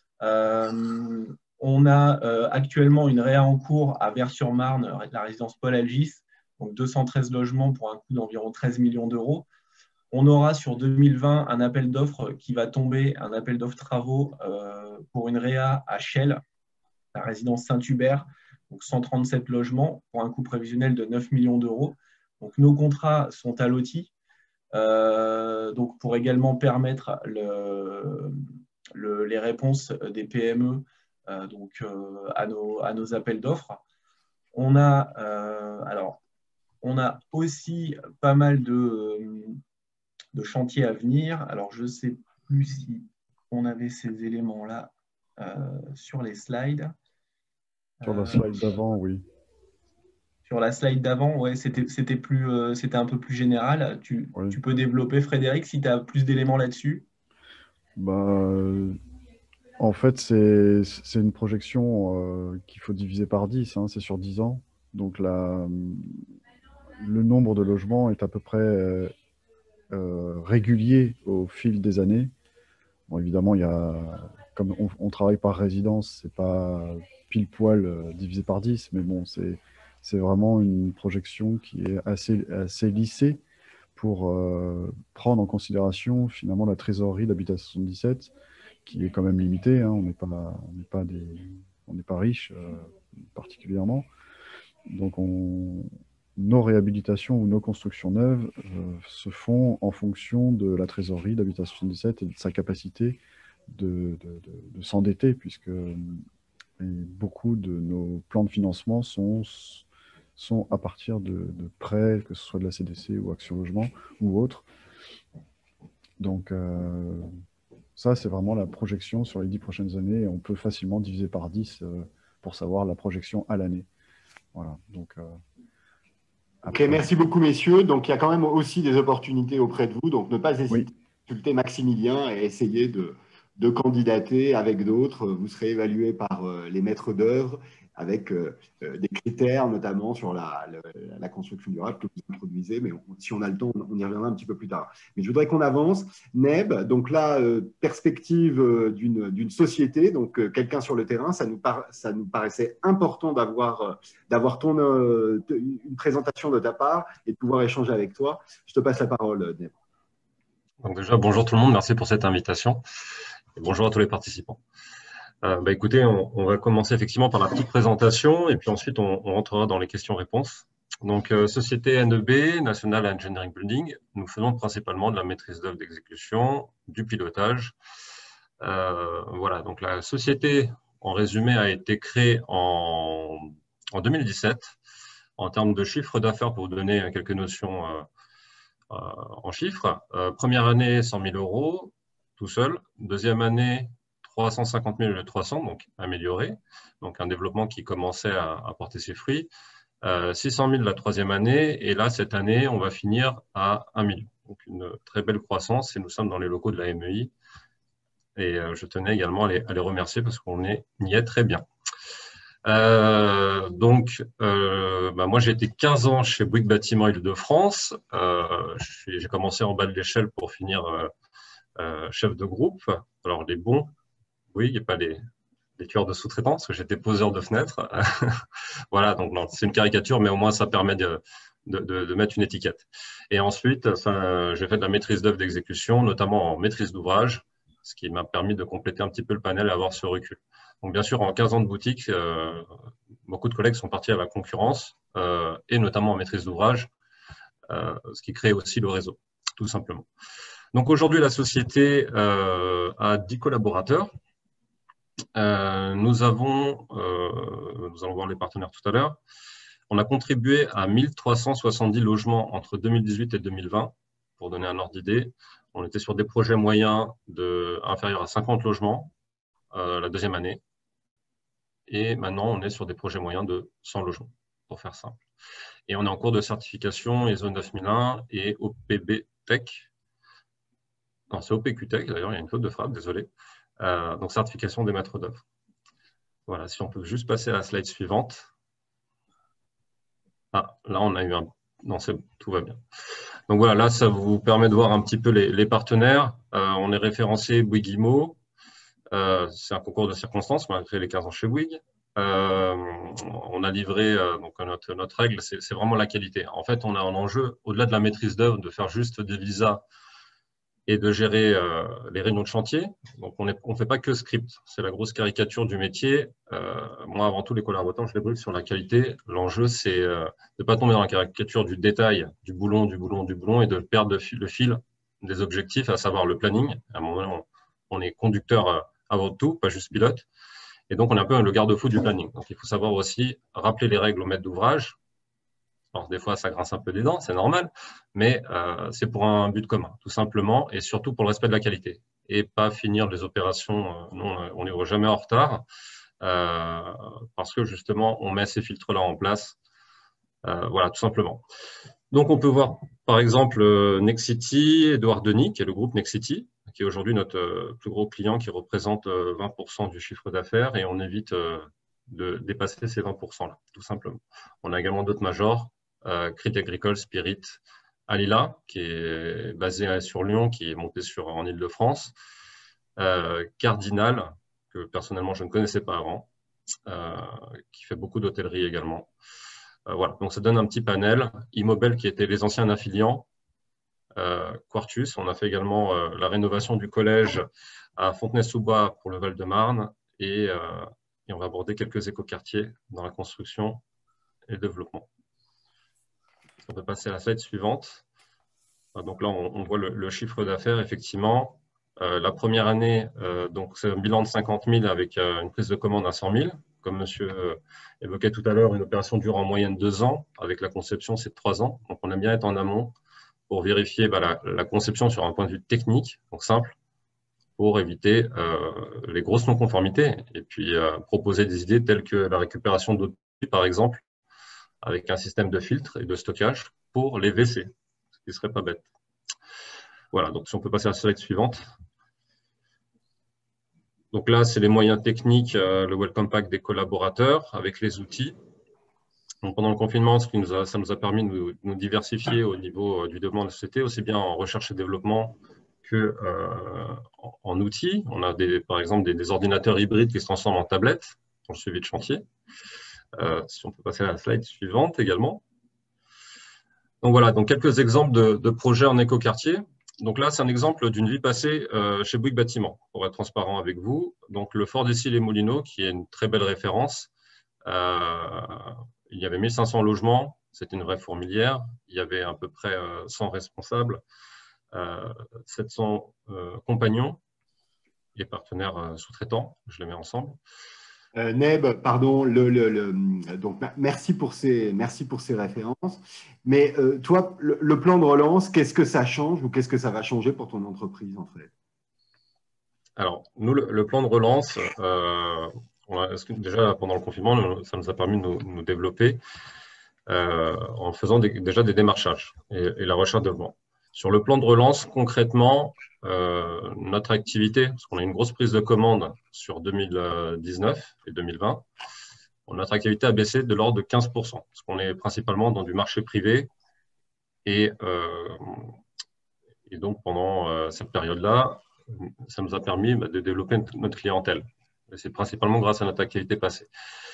On a actuellement une réa en cours à Vers-sur-Marne, la résidence Paul Algis, donc 213 logements pour un coût d'environ 13 millions d'euros. On aura sur 2020 un appel d'offres qui va tomber, un appel d'offres travaux pour une réa à Chelles, la résidence Saint-Hubert, donc 137 logements pour un coût prévisionnel de 9 millions d'euros. Donc nos contrats sont allotis, donc pour également permettre les réponses des PME à nos appels d'offres. On a aussi pas mal de chantiers à venir. Alors, je ne sais plus si on avait ces éléments-là sur les slides. Sur la slide d'avant, oui. Sur la slide d'avant, ouais, c'était un peu plus général. Tu peux développer, Frédéric, si tu as plus d'éléments là-dessus. En fait, c'est une projection qu'il faut diviser par 10, hein, c'est sur 10 ans. Donc, le nombre de logements est à peu près régulier au fil des années. Bon, évidemment, comme on travaille par résidence, c'est pas pile poil divisé par 10, mais bon, c'est vraiment une projection qui est assez lissée pour prendre en considération finalement la trésorerie d'Habitat 77, qui est quand même limitée, hein, on n'est pas riche particulièrement. Donc nos réhabilitations ou nos constructions neuves se font en fonction de la trésorerie d'Habitat 77 et de sa capacité de s'endetter, puisque beaucoup de nos plans de financement sont à partir de prêts, que ce soit de la CDC ou Action Logement ou autre. Donc ça, c'est vraiment la projection sur les 10 prochaines années. On peut facilement diviser par 10 pour savoir la projection à l'année. Voilà, donc... Ok, merci beaucoup, messieurs. Donc, il y a quand même aussi des opportunités auprès de vous. Donc, ne pas hésiter à consulter Maximilien et essayer de candidater avec d'autres. Vous serez évalué par les maîtres d'œuvre avec des critères, notamment sur la construction durable que vous introduisez. Mais si on a le temps, on y reviendra un petit peu plus tard. Mais je voudrais qu'on avance. Neb, donc là, perspective d'une société, donc quelqu'un sur le terrain, ça nous paraissait important d'avoir une présentation de ta part et de pouvoir échanger avec toi. Je te passe la parole, Neb. Donc déjà, bonjour tout le monde, merci pour cette invitation. Et bonjour à tous les participants. Écoutez, on va commencer effectivement par la petite présentation et puis ensuite on rentrera dans les questions-réponses. Donc, société NEB, National Engineering Building, nous faisons principalement de la maîtrise d'œuvre d'exécution, du pilotage. Voilà, donc la société, en résumé, a été créée en en 2017. En termes de chiffre d'affaires, pour vous donner quelques notions en chiffres, première année, 100 000 € tout seul. Deuxième année, 350 000 et 300, donc amélioré. Donc un développement qui commençait à porter ses fruits. 600 000 la troisième année. Et là, cette année, on va finir à 1 million. Donc une très belle croissance. Et nous sommes dans les locaux de la MEI. Et je tenais également à les remercier parce qu'on y est très bien. Moi, j'ai été 15 ans chez Bouygues Bâtiment Île-de-France. J'ai commencé en bas de l'échelle pour finir chef de groupe. Alors, les bons, oui, il n'y a pas les tueurs de sous-traitants, parce que j'étais poseur de fenêtres. Voilà, donc c'est une caricature, mais au moins, ça permet de mettre une étiquette. Et ensuite, j'ai fait de la maîtrise d'œuvre d'exécution, notamment en maîtrise d'ouvrage, ce qui m'a permis de compléter un petit peu le panel et avoir ce recul. Donc, bien sûr, en 15 ans de boutique, beaucoup de collègues sont partis à la concurrence, et notamment en maîtrise d'ouvrage, ce qui crée aussi le réseau, tout simplement. Donc, aujourd'hui, la société a 10 collaborateurs. Nous allons voir les partenaires tout à l'heure. On a contribué à 1370 logements entre 2018 et 2020, pour donner un ordre d'idée. On était sur des projets moyens inférieurs à 50 logements la deuxième année. Et maintenant, on est sur des projets moyens de 100 logements, pour faire simple. Et on est en cours de certification ISO 9001 et OPB Tech. Non, c'est OPQ Tech, d'ailleurs, il y a une faute de frappe, désolé. Donc, certification des maîtres d'œuvre. Voilà, si on peut juste passer à la slide suivante. Ah, là, on a eu un... Non, tout va bien. Donc voilà, là, ça vous permet de voir un petit peu les partenaires. On est référencé Bouygues Immo. C'est un concours de circonstances, malgré les 15 ans chez Bouygues. On a livré, donc notre règle, c'est vraiment la qualité. En fait, on a un enjeu, au-delà de la maîtrise d'œuvre, de faire juste des visas et de gérer les réunions de chantier. Donc, on ne fait pas que script. C'est la grosse caricature du métier. Moi, avant tout, les collaborateurs, je les brûle sur la qualité. L'enjeu, c'est de ne pas tomber dans la caricature du détail, du boulon, et de perdre le fil des objectifs, à savoir le planning. À un moment donné, on est conducteur avant tout, pas juste pilote. Et donc, on est un peu le garde-fou du planning. Donc, il faut savoir aussi rappeler les règles au maître d'ouvrage. Alors, des fois, ça grince un peu des dents, c'est normal, mais c'est pour un but commun, tout simplement, et surtout pour le respect de la qualité. Et pas finir les opérations, on n'est jamais en retard, parce que justement, on met ces filtres-là en place. Voilà, tout simplement. Donc, on peut voir, par exemple, Nexity, Edouard Denis, qui est le groupe Nexity, qui est aujourd'hui notre plus gros client, qui représente 20% du chiffre d'affaires, et on évite de dépasser ces 20%-là, tout simplement. On a également d'autres majors, Crédit Agricole, Spirit, Alila, qui est basé sur Lyon, qui est monté en Île-de-France, Cardinal, que personnellement je ne connaissais pas avant, qui fait beaucoup d'hôtellerie également. Voilà, donc ça donne un petit panel. Immobel, qui était les anciens affiliants, Quartus. On a fait également la rénovation du collège à Fontenay-sous-Bois pour le Val-de-Marne, et on va aborder quelques écoquartiers dans la construction et le développement. On peut passer à la slide suivante. Donc là, on voit le chiffre d'affaires, effectivement. La première année, donc c'est un bilan de 50 000 avec une prise de commande à 100 000. Comme monsieur évoquait tout à l'heure, une opération dure en moyenne 2 ans. Avec la conception, c'est 3 ans. Donc, on aime bien être en amont pour vérifier la conception sur un point de vue technique, donc simple, pour éviter les grosses non-conformités et puis proposer des idées telles que la récupération d'eau de pluie, par exemple, avec un système de filtre et de stockage pour les WC, ce qui ne serait pas bête. Voilà, donc si on peut passer à la slide suivante. Donc là, c'est les moyens techniques, le welcome pack des collaborateurs avec les outils. Donc pendant le confinement, ça nous a permis de nous diversifier au niveau du développement de la société, aussi bien en recherche et développement que en outils. On a par exemple des ordinateurs hybrides qui se transforment en tablettes pour le suivi de chantier. Si on peut passer à la slide suivante également. Donc voilà, donc quelques exemples de projets en écoquartier. Donc là, c'est un exemple d'une vie passée chez Bouygues Bâtiment, pour être transparent avec vous. Donc le Fort d'Issy-les-Moulineaux, qui est une très belle référence. Il y avait 1500 logements, c'était une vraie fourmilière. Il y avait à peu près 100 responsables, 700 compagnons et partenaires sous-traitants, je les mets ensemble. Neb, pardon, donc merci pour ces références. Mais toi, le plan de relance, qu'est-ce que ça change ou qu'est-ce que ça va changer pour ton entreprise en fait? Alors, nous, le plan de relance, déjà pendant le confinement, ça nous a permis de nous développer en faisant déjà des démarchages et la recherche de vente. Sur le plan de relance, concrètement, notre activité, parce qu'on a une grosse prise de commande sur 2019 et 2020, notre activité a baissé de l'ordre de 15%, parce qu'on est principalement dans du marché privé. Et donc, pendant cette période-là, ça nous a permis de développer notre clientèle. C'est principalement grâce à notre activité passée.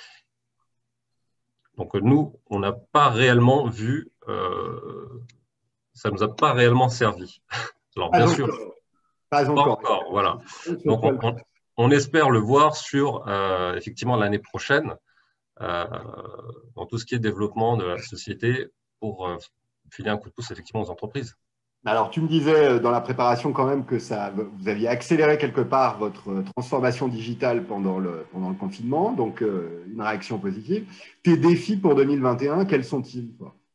Donc, nous, on n'a pas réellement vu, ça ne nous a pas réellement servi. Alors, bien sûr, pas encore. Voilà. Donc, on espère le voir sur, effectivement, l'année prochaine, dans tout ce qui est développement de la société pour filer un coup de pouce, effectivement, aux entreprises. Alors, tu me disais dans la préparation quand même que vous aviez accéléré quelque part votre transformation digitale pendant le confinement, donc une réaction positive. Tes défis pour 2021, quels sont-ils?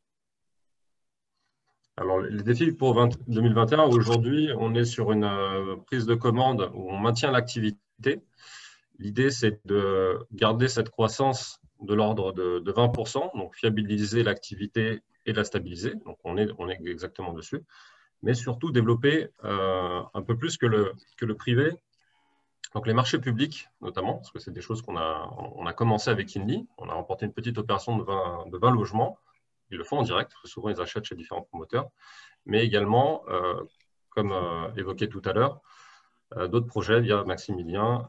Alors, les défis pour 2021, aujourd'hui, on est sur une prise de commande où on maintient l'activité. L'idée, c'est de garder cette croissance de l'ordre de 20%, donc fiabiliser l'activité et la stabiliser. Donc, on est exactement dessus. Mais surtout développer un peu plus que le privé. Donc, les marchés publics, notamment, parce que c'est des choses qu'on a commencé avec Inly. On a remporté une petite opération de 20 logements. Ils le font en direct, parce que souvent, ils achètent chez différents promoteurs. Mais également, comme évoqué tout à l'heure, d'autres projets via Maximilien,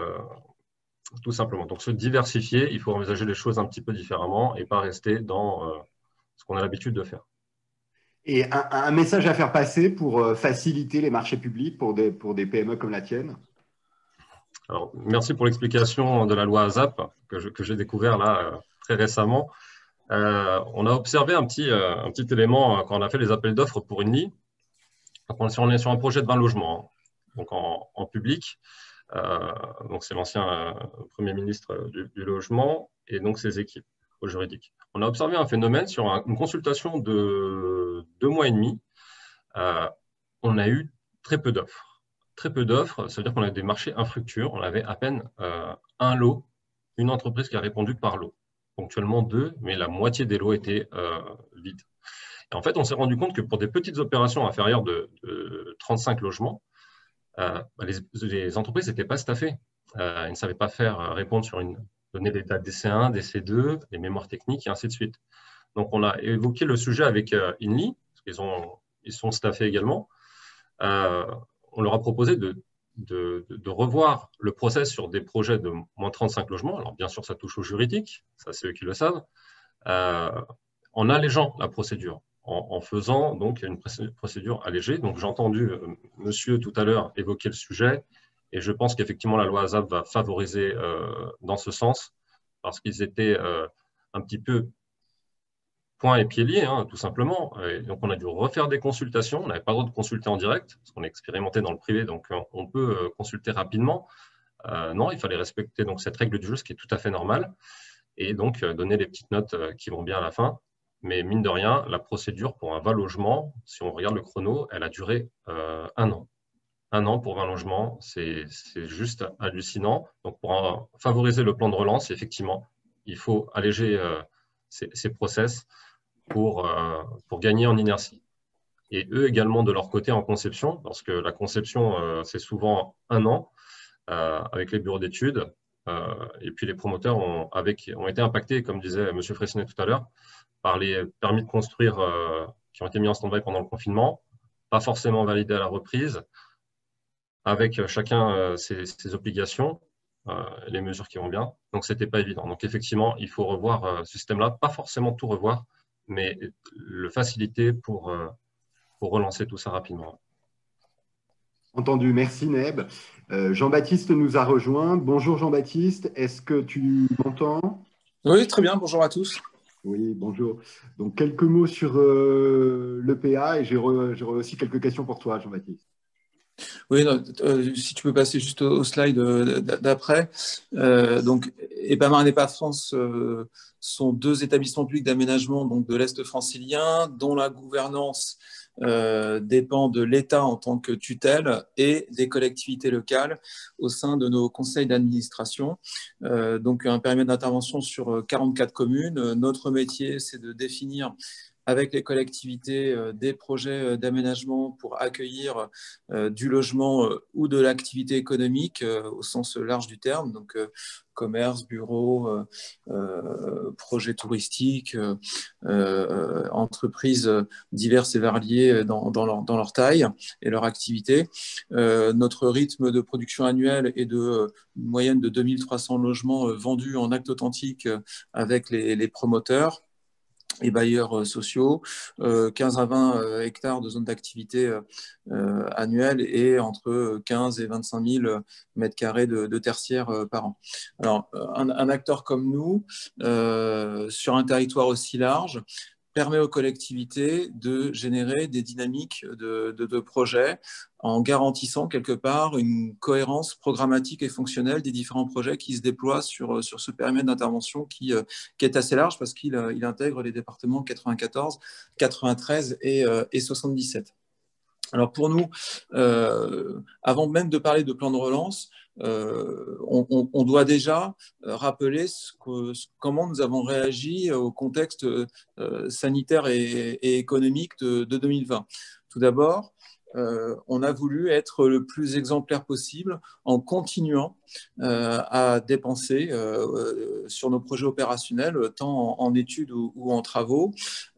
tout simplement. Donc, se diversifier, il faut envisager les choses un petit peu différemment et pas rester dans ce qu'on a l'habitude de faire. Et un message à faire passer pour faciliter les marchés publics pour des PME comme la tienne? Alors, merci pour l'explication de la loi ASAP que j'ai découvert là très récemment. On a observé un petit élément quand on a fait les appels d'offres pour Inly. On est sur un projet de 20 logements, donc en public. Donc c'est l'ancien Premier ministre du logement et donc ses équipes juridiques. On a observé un phénomène sur une consultation de 2 mois et demi. On a eu très peu d'offres. Très peu d'offres, ça veut dire qu'on a des marchés infructueux. On avait à peine un lot, une entreprise qui a répondu par lot. Ponctuellement 2, mais la moitié des lots étaient vides. Et en fait, on s'est rendu compte que pour des petites opérations inférieures de 35 logements, les entreprises n'étaient pas staffées. Ils ne savaient pas répondre donner des dates DC1, DC2, des mémoires techniques et ainsi de suite. Donc, on a évoqué le sujet avec Inly, parce qu'ils sont staffés également. On leur a proposé de revoir le process sur des projets de moins 35 logements. Alors, bien sûr, ça touche au juridique, ça c'est eux qui le savent, en allégeant la procédure, en faisant donc une procédure allégée. Donc, j'ai entendu monsieur tout à l'heure évoquer le sujet, et je pense qu'effectivement, la loi ASAP va favoriser dans ce sens, parce qu'ils étaient un petit peu poings et pieds liés, tout simplement. Et donc, on a dû refaire des consultations. On n'avait pas le droit de consulter en direct, parce qu'on est expérimenté dans le privé, donc on peut consulter rapidement. Non, il fallait respecter donc cette règle du jeu, ce qui est tout à fait normal, et donc donner les petites notes qui vont bien à la fin. Mais mine de rien, la procédure pour un 20 logements, si on regarde le chrono, elle a duré 1 an. 1 an pour 20 logements, c'est juste hallucinant. Donc, pour favoriser le plan de relance, effectivement, il faut alléger ces process pour gagner en inertie. Et eux également, de leur côté, en conception, parce que la conception, c'est souvent 1 an avec les bureaux d'études. Et puis, les promoteurs ont été impactés, comme disait M. Fressinet tout à l'heure, par les permis de construire qui ont été mis en stand-by pendant le confinement, pas forcément validés à la reprise, avec chacun ses obligations, les mesures qui vont bien. Donc, ce n'était pas évident. Donc, effectivement, il faut revoir ce système-là, pas forcément tout revoir, mais le faciliter pour relancer tout ça rapidement. Entendu, merci Neb. Jean-Baptiste nous a rejoint. Bonjour Jean-Baptiste, est-ce que tu m'entends? Oui, très bien, bonjour à tous. Oui, bonjour. Donc, quelques mots sur l'EPA et j'aurai aussi quelques questions pour toi, Jean-Baptiste. Oui, si tu peux passer juste au slide d'après. Donc, EPAMAR et EPA France sont deux établissements publics d'aménagement donc de l'Est francilien, dont la gouvernance dépend de l'État en tant que tutelle et des collectivités locales au sein de nos conseils d'administration. Donc un périmètre d'intervention sur 44 communes. Notre métier, c'est de définir avec les collectivités des projets d'aménagement pour accueillir du logement ou de l'activité économique au sens large du terme, donc commerce, bureaux, projets touristiques, entreprises diverses et variées dans leur taille et leur activité. Notre rythme de production annuel est de une moyenne de 2300 logements vendus en acte authentique avec les promoteurs et bailleurs sociaux, 15 à 20 hectares de zones d'activité annuelles et entre 15 et 25 000 mètres carrés de tertiaires par an. Alors, un acteur comme nous, sur un territoire aussi large, permet aux collectivités de générer des dynamiques de projets en garantissant quelque part une cohérence programmatique et fonctionnelle des différents projets qui se déploient sur ce périmètre d'intervention qui est assez large parce qu'il intègre les départements 94, 93 et 77. Alors pour nous, avant même de parler de plan de relance, on doit déjà rappeler comment nous avons réagi au contexte sanitaire et économique de 2020. Tout d'abord, on a voulu être le plus exemplaire possible en continuant à dépenser sur nos projets opérationnels, tant en études ou en travaux,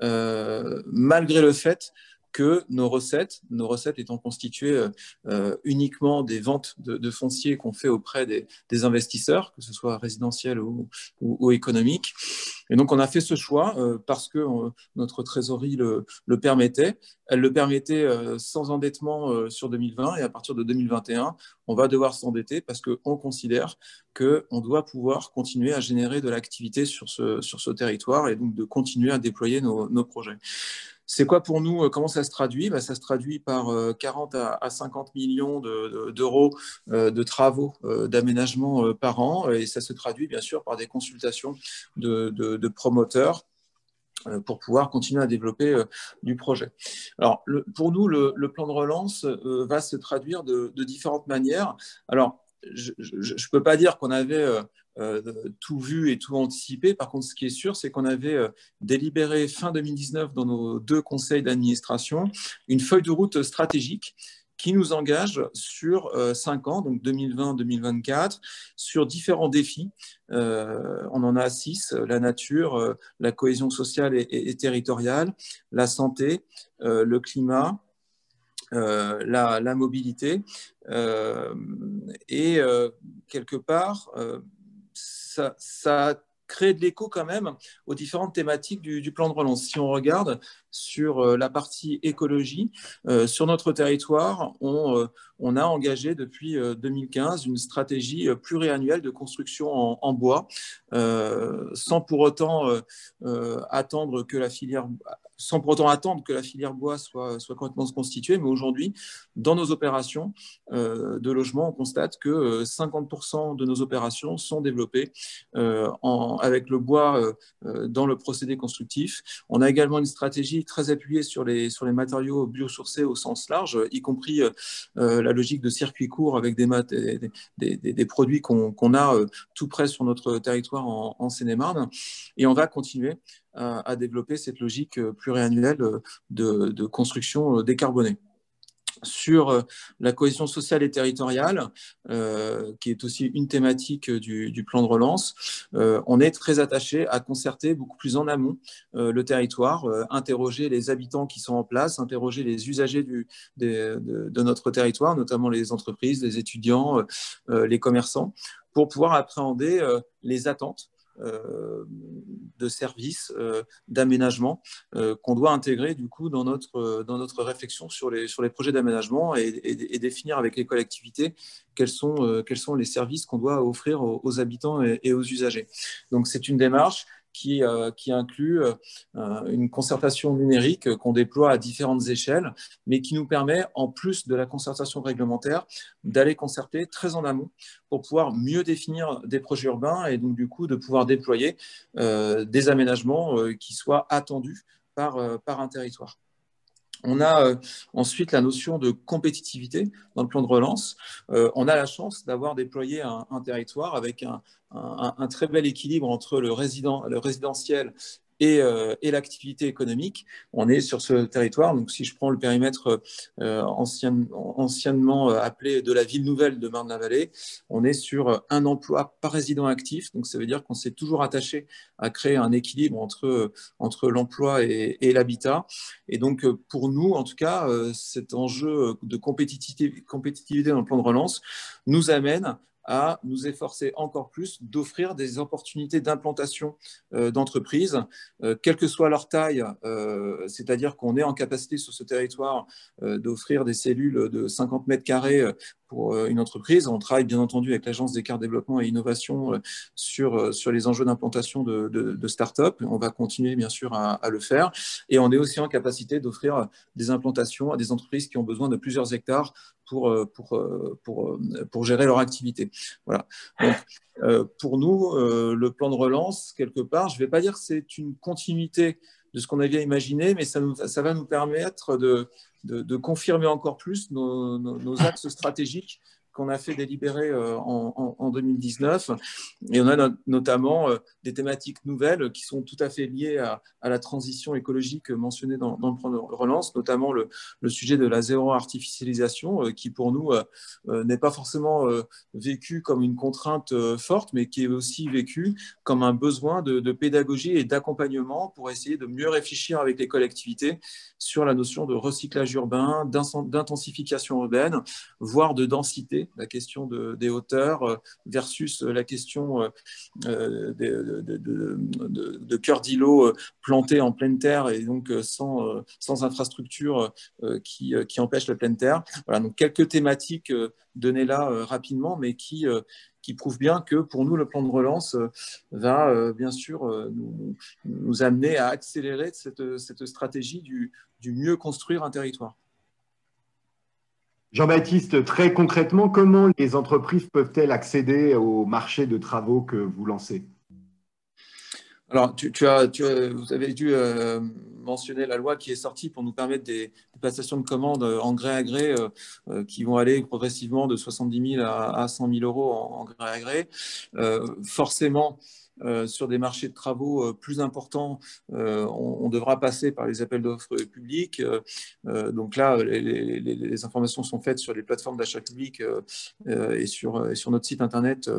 malgré le fait que nos recettes étant constituées uniquement des ventes de foncier qu'on fait auprès des investisseurs, que ce soit résidentiels ou économiques. Et donc, on a fait ce choix parce que notre trésorerie le permettait. Elle le permettait sans endettement sur 2020 et à partir de 2021, on va devoir s'endetter parce qu'on considère qu'on doit pouvoir continuer à générer de l'activité sur ce territoire et donc de continuer à déployer nos projets. C'est quoi pour nous? Comment ça se traduit? Ça se traduit par 40 à 50 millions d'euros de travaux d'aménagement par an et ça se traduit bien sûr par des consultations de promoteurs pour pouvoir continuer à développer du projet. Alors, pour nous, le plan de relance va se traduire de différentes manières. Alors, je ne peux pas dire qu'on avait tout vu et tout anticipé. Par contre, ce qui est sûr, c'est qu'on avait délibéré fin 2019 dans nos deux conseils d'administration une feuille de route stratégique qui nous engage sur 5 ans, donc 2020-2024, sur différents défis. On en a 6, la nature, la cohésion sociale et territoriale, la santé, le climat, la mobilité. Et quelque part, ça crée de l'écho quand même aux différentes thématiques du plan de relance. Si on regarde sur la partie écologie, sur notre territoire, on a engagé depuis 2015 une stratégie pluriannuelle de construction en bois, sans pour autant attendre que la filière bois soit complètement constituée. Mais aujourd'hui, dans nos opérations de logement, on constate que 50% de nos opérations sont développées avec le bois dans le procédé constructif. On a également une stratégie très appuyée sur les matériaux biosourcés au sens large, y compris la logique de circuit court avec des produits qu'on a tout près sur notre territoire en Seine-et-Marne. Et on va continuer à développer cette logique pluriannuelle de construction décarbonée. Sur la cohésion sociale et territoriale, qui est aussi une thématique du plan de relance, on est très attaché à concerter beaucoup plus en amont le territoire, interroger les habitants qui sont en place, interroger les usagers de notre territoire, notamment les entreprises, les étudiants, les commerçants, pour pouvoir appréhender les attentes de services, d'aménagement qu'on doit intégrer du coup dans notre réflexion sur les projets d'aménagement et définir avec les collectivités quels sont les services qu'on doit offrir aux habitants et aux usagers. Donc c'est une démarche qui inclut une concertation numérique qu'on déploie à différentes échelles, mais qui nous permet, en plus de la concertation réglementaire, d'aller concerter très en amont pour pouvoir mieux définir des projets urbains et donc du coup de pouvoir déployer des aménagements qui soient attendus par un territoire. On a ensuite la notion de compétitivité dans le plan de relance. On a la chance d'avoir déployé un territoire avec un très bel équilibre entre le résidentiel et l'activité économique. On est sur ce territoire, donc si je prends le périmètre anciennement appelé de la ville nouvelle de Marne-la-Vallée, on est sur un emploi par résident actif, donc ça veut dire qu'on s'est toujours attaché à créer un équilibre entre l'emploi et l'habitat. Et donc pour nous, en tout cas, cet enjeu de compétitivité dans le plan de relance nous amène à nous efforcer encore plus d'offrir des opportunités d'implantation d'entreprises, quelle que soit leur taille, c'est-à-dire qu'on est en capacité sur ce territoire d'offrir des cellules de 50 mètres carrés pour une entreprise. On travaille bien entendu avec l'Agence d'écart développement et innovation sur les enjeux d'implantation de start-up. On va continuer bien sûr à le faire. Et on est aussi en capacité d'offrir des implantations à des entreprises qui ont besoin de plusieurs hectares pour gérer leur activité. Voilà. Donc, pour nous, le plan de relance, quelque part, je ne vais pas dire que c'est une continuité de ce qu'on avait imaginé, mais ça va nous permettre de confirmer encore plus nos axes stratégiques qu'on a fait délibérer en 2019. Et on a notamment des thématiques nouvelles qui sont tout à fait liées à la transition écologique mentionnée dans le plan de relance, notamment le sujet de la zéro artificialisation, qui pour nous n'est pas forcément vécu comme une contrainte forte, mais qui est aussi vécu comme un besoin de pédagogie et d'accompagnement pour essayer de mieux réfléchir avec les collectivités sur la notion de recyclage urbain, d'intensification urbaine, voire de densité, la question des hauteurs versus la question de cœurs d'îlots plantés en pleine terre et donc sans infrastructure qui empêche la pleine terre. Voilà, donc quelques thématiques données là rapidement, mais qui prouvent bien que pour nous, le plan de relance va bien sûr nous amener à accélérer cette stratégie du mieux construire un territoire. Jean-Baptiste, très concrètement, comment les entreprises peuvent-elles accéder au marché de travaux que vous lancez? Alors, vous avez dû mentionner la loi qui est sortie pour nous permettre des passations de commandes en gré à gré qui vont aller progressivement de 70 000 à 100 000 euros en gré à gré. Forcément, sur des marchés de travaux plus importants, on devra passer par les appels d'offres publics. Donc là, les informations sont faites sur les plateformes d'achat public et sur notre site internet.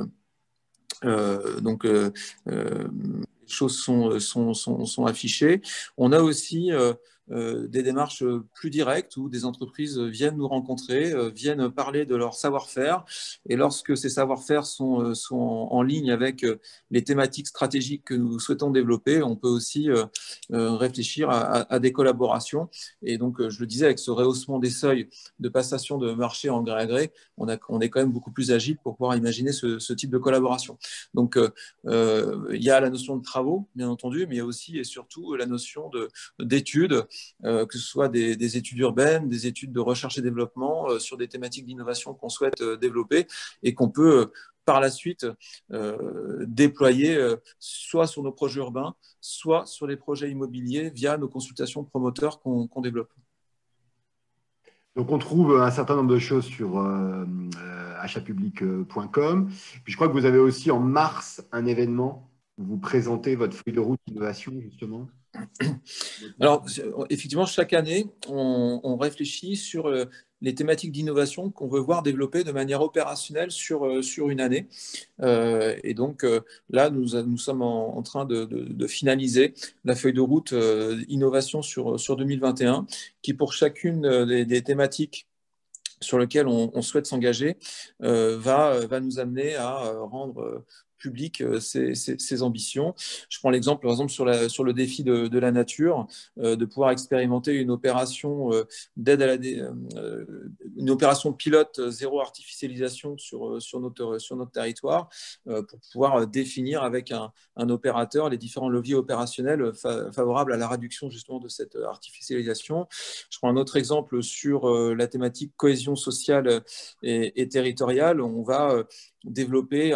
Les choses sont affichées. On a aussi des démarches plus directes où des entreprises viennent nous rencontrer, viennent parler de leur savoir-faire. Et lorsque ces savoir-faire sont en ligne avec les thématiques stratégiques que nous souhaitons développer, on peut aussi réfléchir à des collaborations. Et donc, je le disais, avec ce rehaussement des seuils de passation de marché en gré à gré, on est quand même beaucoup plus agile pour pouvoir imaginer ce type de collaboration. Donc, il y a la notion de travaux, bien entendu, mais il y a aussi et surtout la notion d'études, que ce soit des études urbaines, des études de recherche et développement sur des thématiques d'innovation qu'on souhaite développer et qu'on peut par la suite déployer soit sur nos projets urbains, soit sur les projets immobiliers via nos consultations promoteurs qu'on développe. Donc, on trouve un certain nombre de choses sur achatpublic.com. Puis, je crois que vous avez aussi en mars un événement où vous présentez votre feuille de route innovation, justement. Alors, effectivement, chaque année, on réfléchit sur les thématiques d'innovation qu'on veut voir développer de manière opérationnelle sur une année. Et donc, là, nous sommes en train de finaliser la feuille de route innovation sur 2021, qui, pour chacune des thématiques sur lesquelles on souhaite s'engager, va nous amener à rendre public ces ambitions. Je prends l'exemple, par exemple, sur le défi de la nature, de pouvoir expérimenter une opération d'aide à une opération pilote zéro artificialisation sur notre territoire, pour pouvoir définir avec un opérateur les différents leviers opérationnels favorables à la réduction justement de cette artificialisation. Je prends un autre exemple sur la thématique cohésion sociale et territoriale. On va développer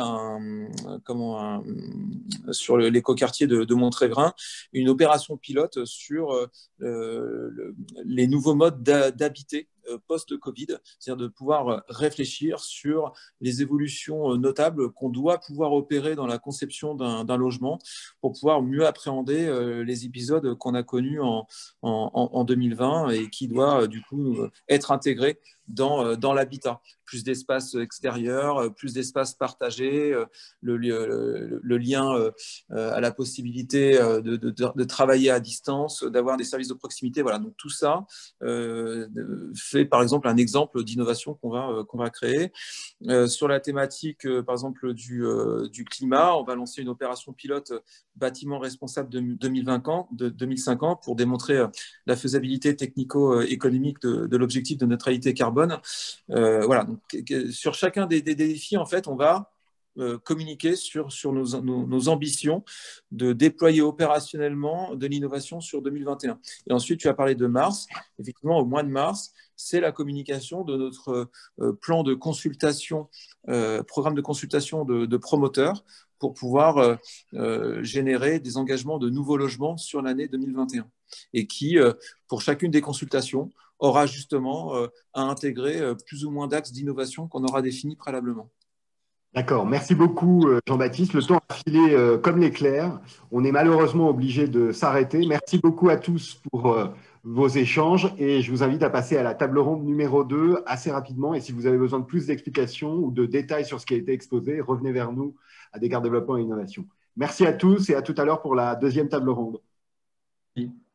sur l'écoquartier de Montrévrin une opération pilote sur les nouveaux modes d'habiter post-Covid, c'est-à-dire de pouvoir réfléchir sur les évolutions notables qu'on doit pouvoir opérer dans la conception d'un logement pour pouvoir mieux appréhender les épisodes qu'on a connus en 2020 et qui doit du coup être intégrés dans l'habitat. Plus d'espace extérieur, plus d'espace partagé, le lien à la possibilité de travailler à distance, d'avoir des services de proximité. Voilà, donc tout ça fait par exemple un exemple d'innovation qu'on va créer. Sur la thématique, par exemple, du climat, on va lancer une opération pilote bâtiment responsable de 2050 pour démontrer la faisabilité technico-économique de l'objectif de neutralité carbone. Voilà, donc, sur chacun des défis, en fait, on va communiquer sur nos ambitions de déployer opérationnellement de l'innovation sur 2021. Et ensuite, tu as parlé de mars. Effectivement, au mois de mars, c'est la communication de notre plan de consultation, programme de consultation de promoteurs pour pouvoir générer des engagements de nouveaux logements sur l'année 2021 et qui, pour chacune des consultations, aura justement à intégrer plus ou moins d'axes d'innovation qu'on aura définis préalablement. D'accord, merci beaucoup Jean-Baptiste. Le temps a filé comme l'éclair. On est malheureusement obligé de s'arrêter. Merci beaucoup à tous pour vos échanges et je vous invite à passer à la table ronde numéro 2 assez rapidement. Et si vous avez besoin de plus d'explications ou de détails sur ce qui a été exposé, revenez vers nous à Descartes Développement et Innovation. Merci à tous et à tout à l'heure pour la deuxième table ronde. Oui.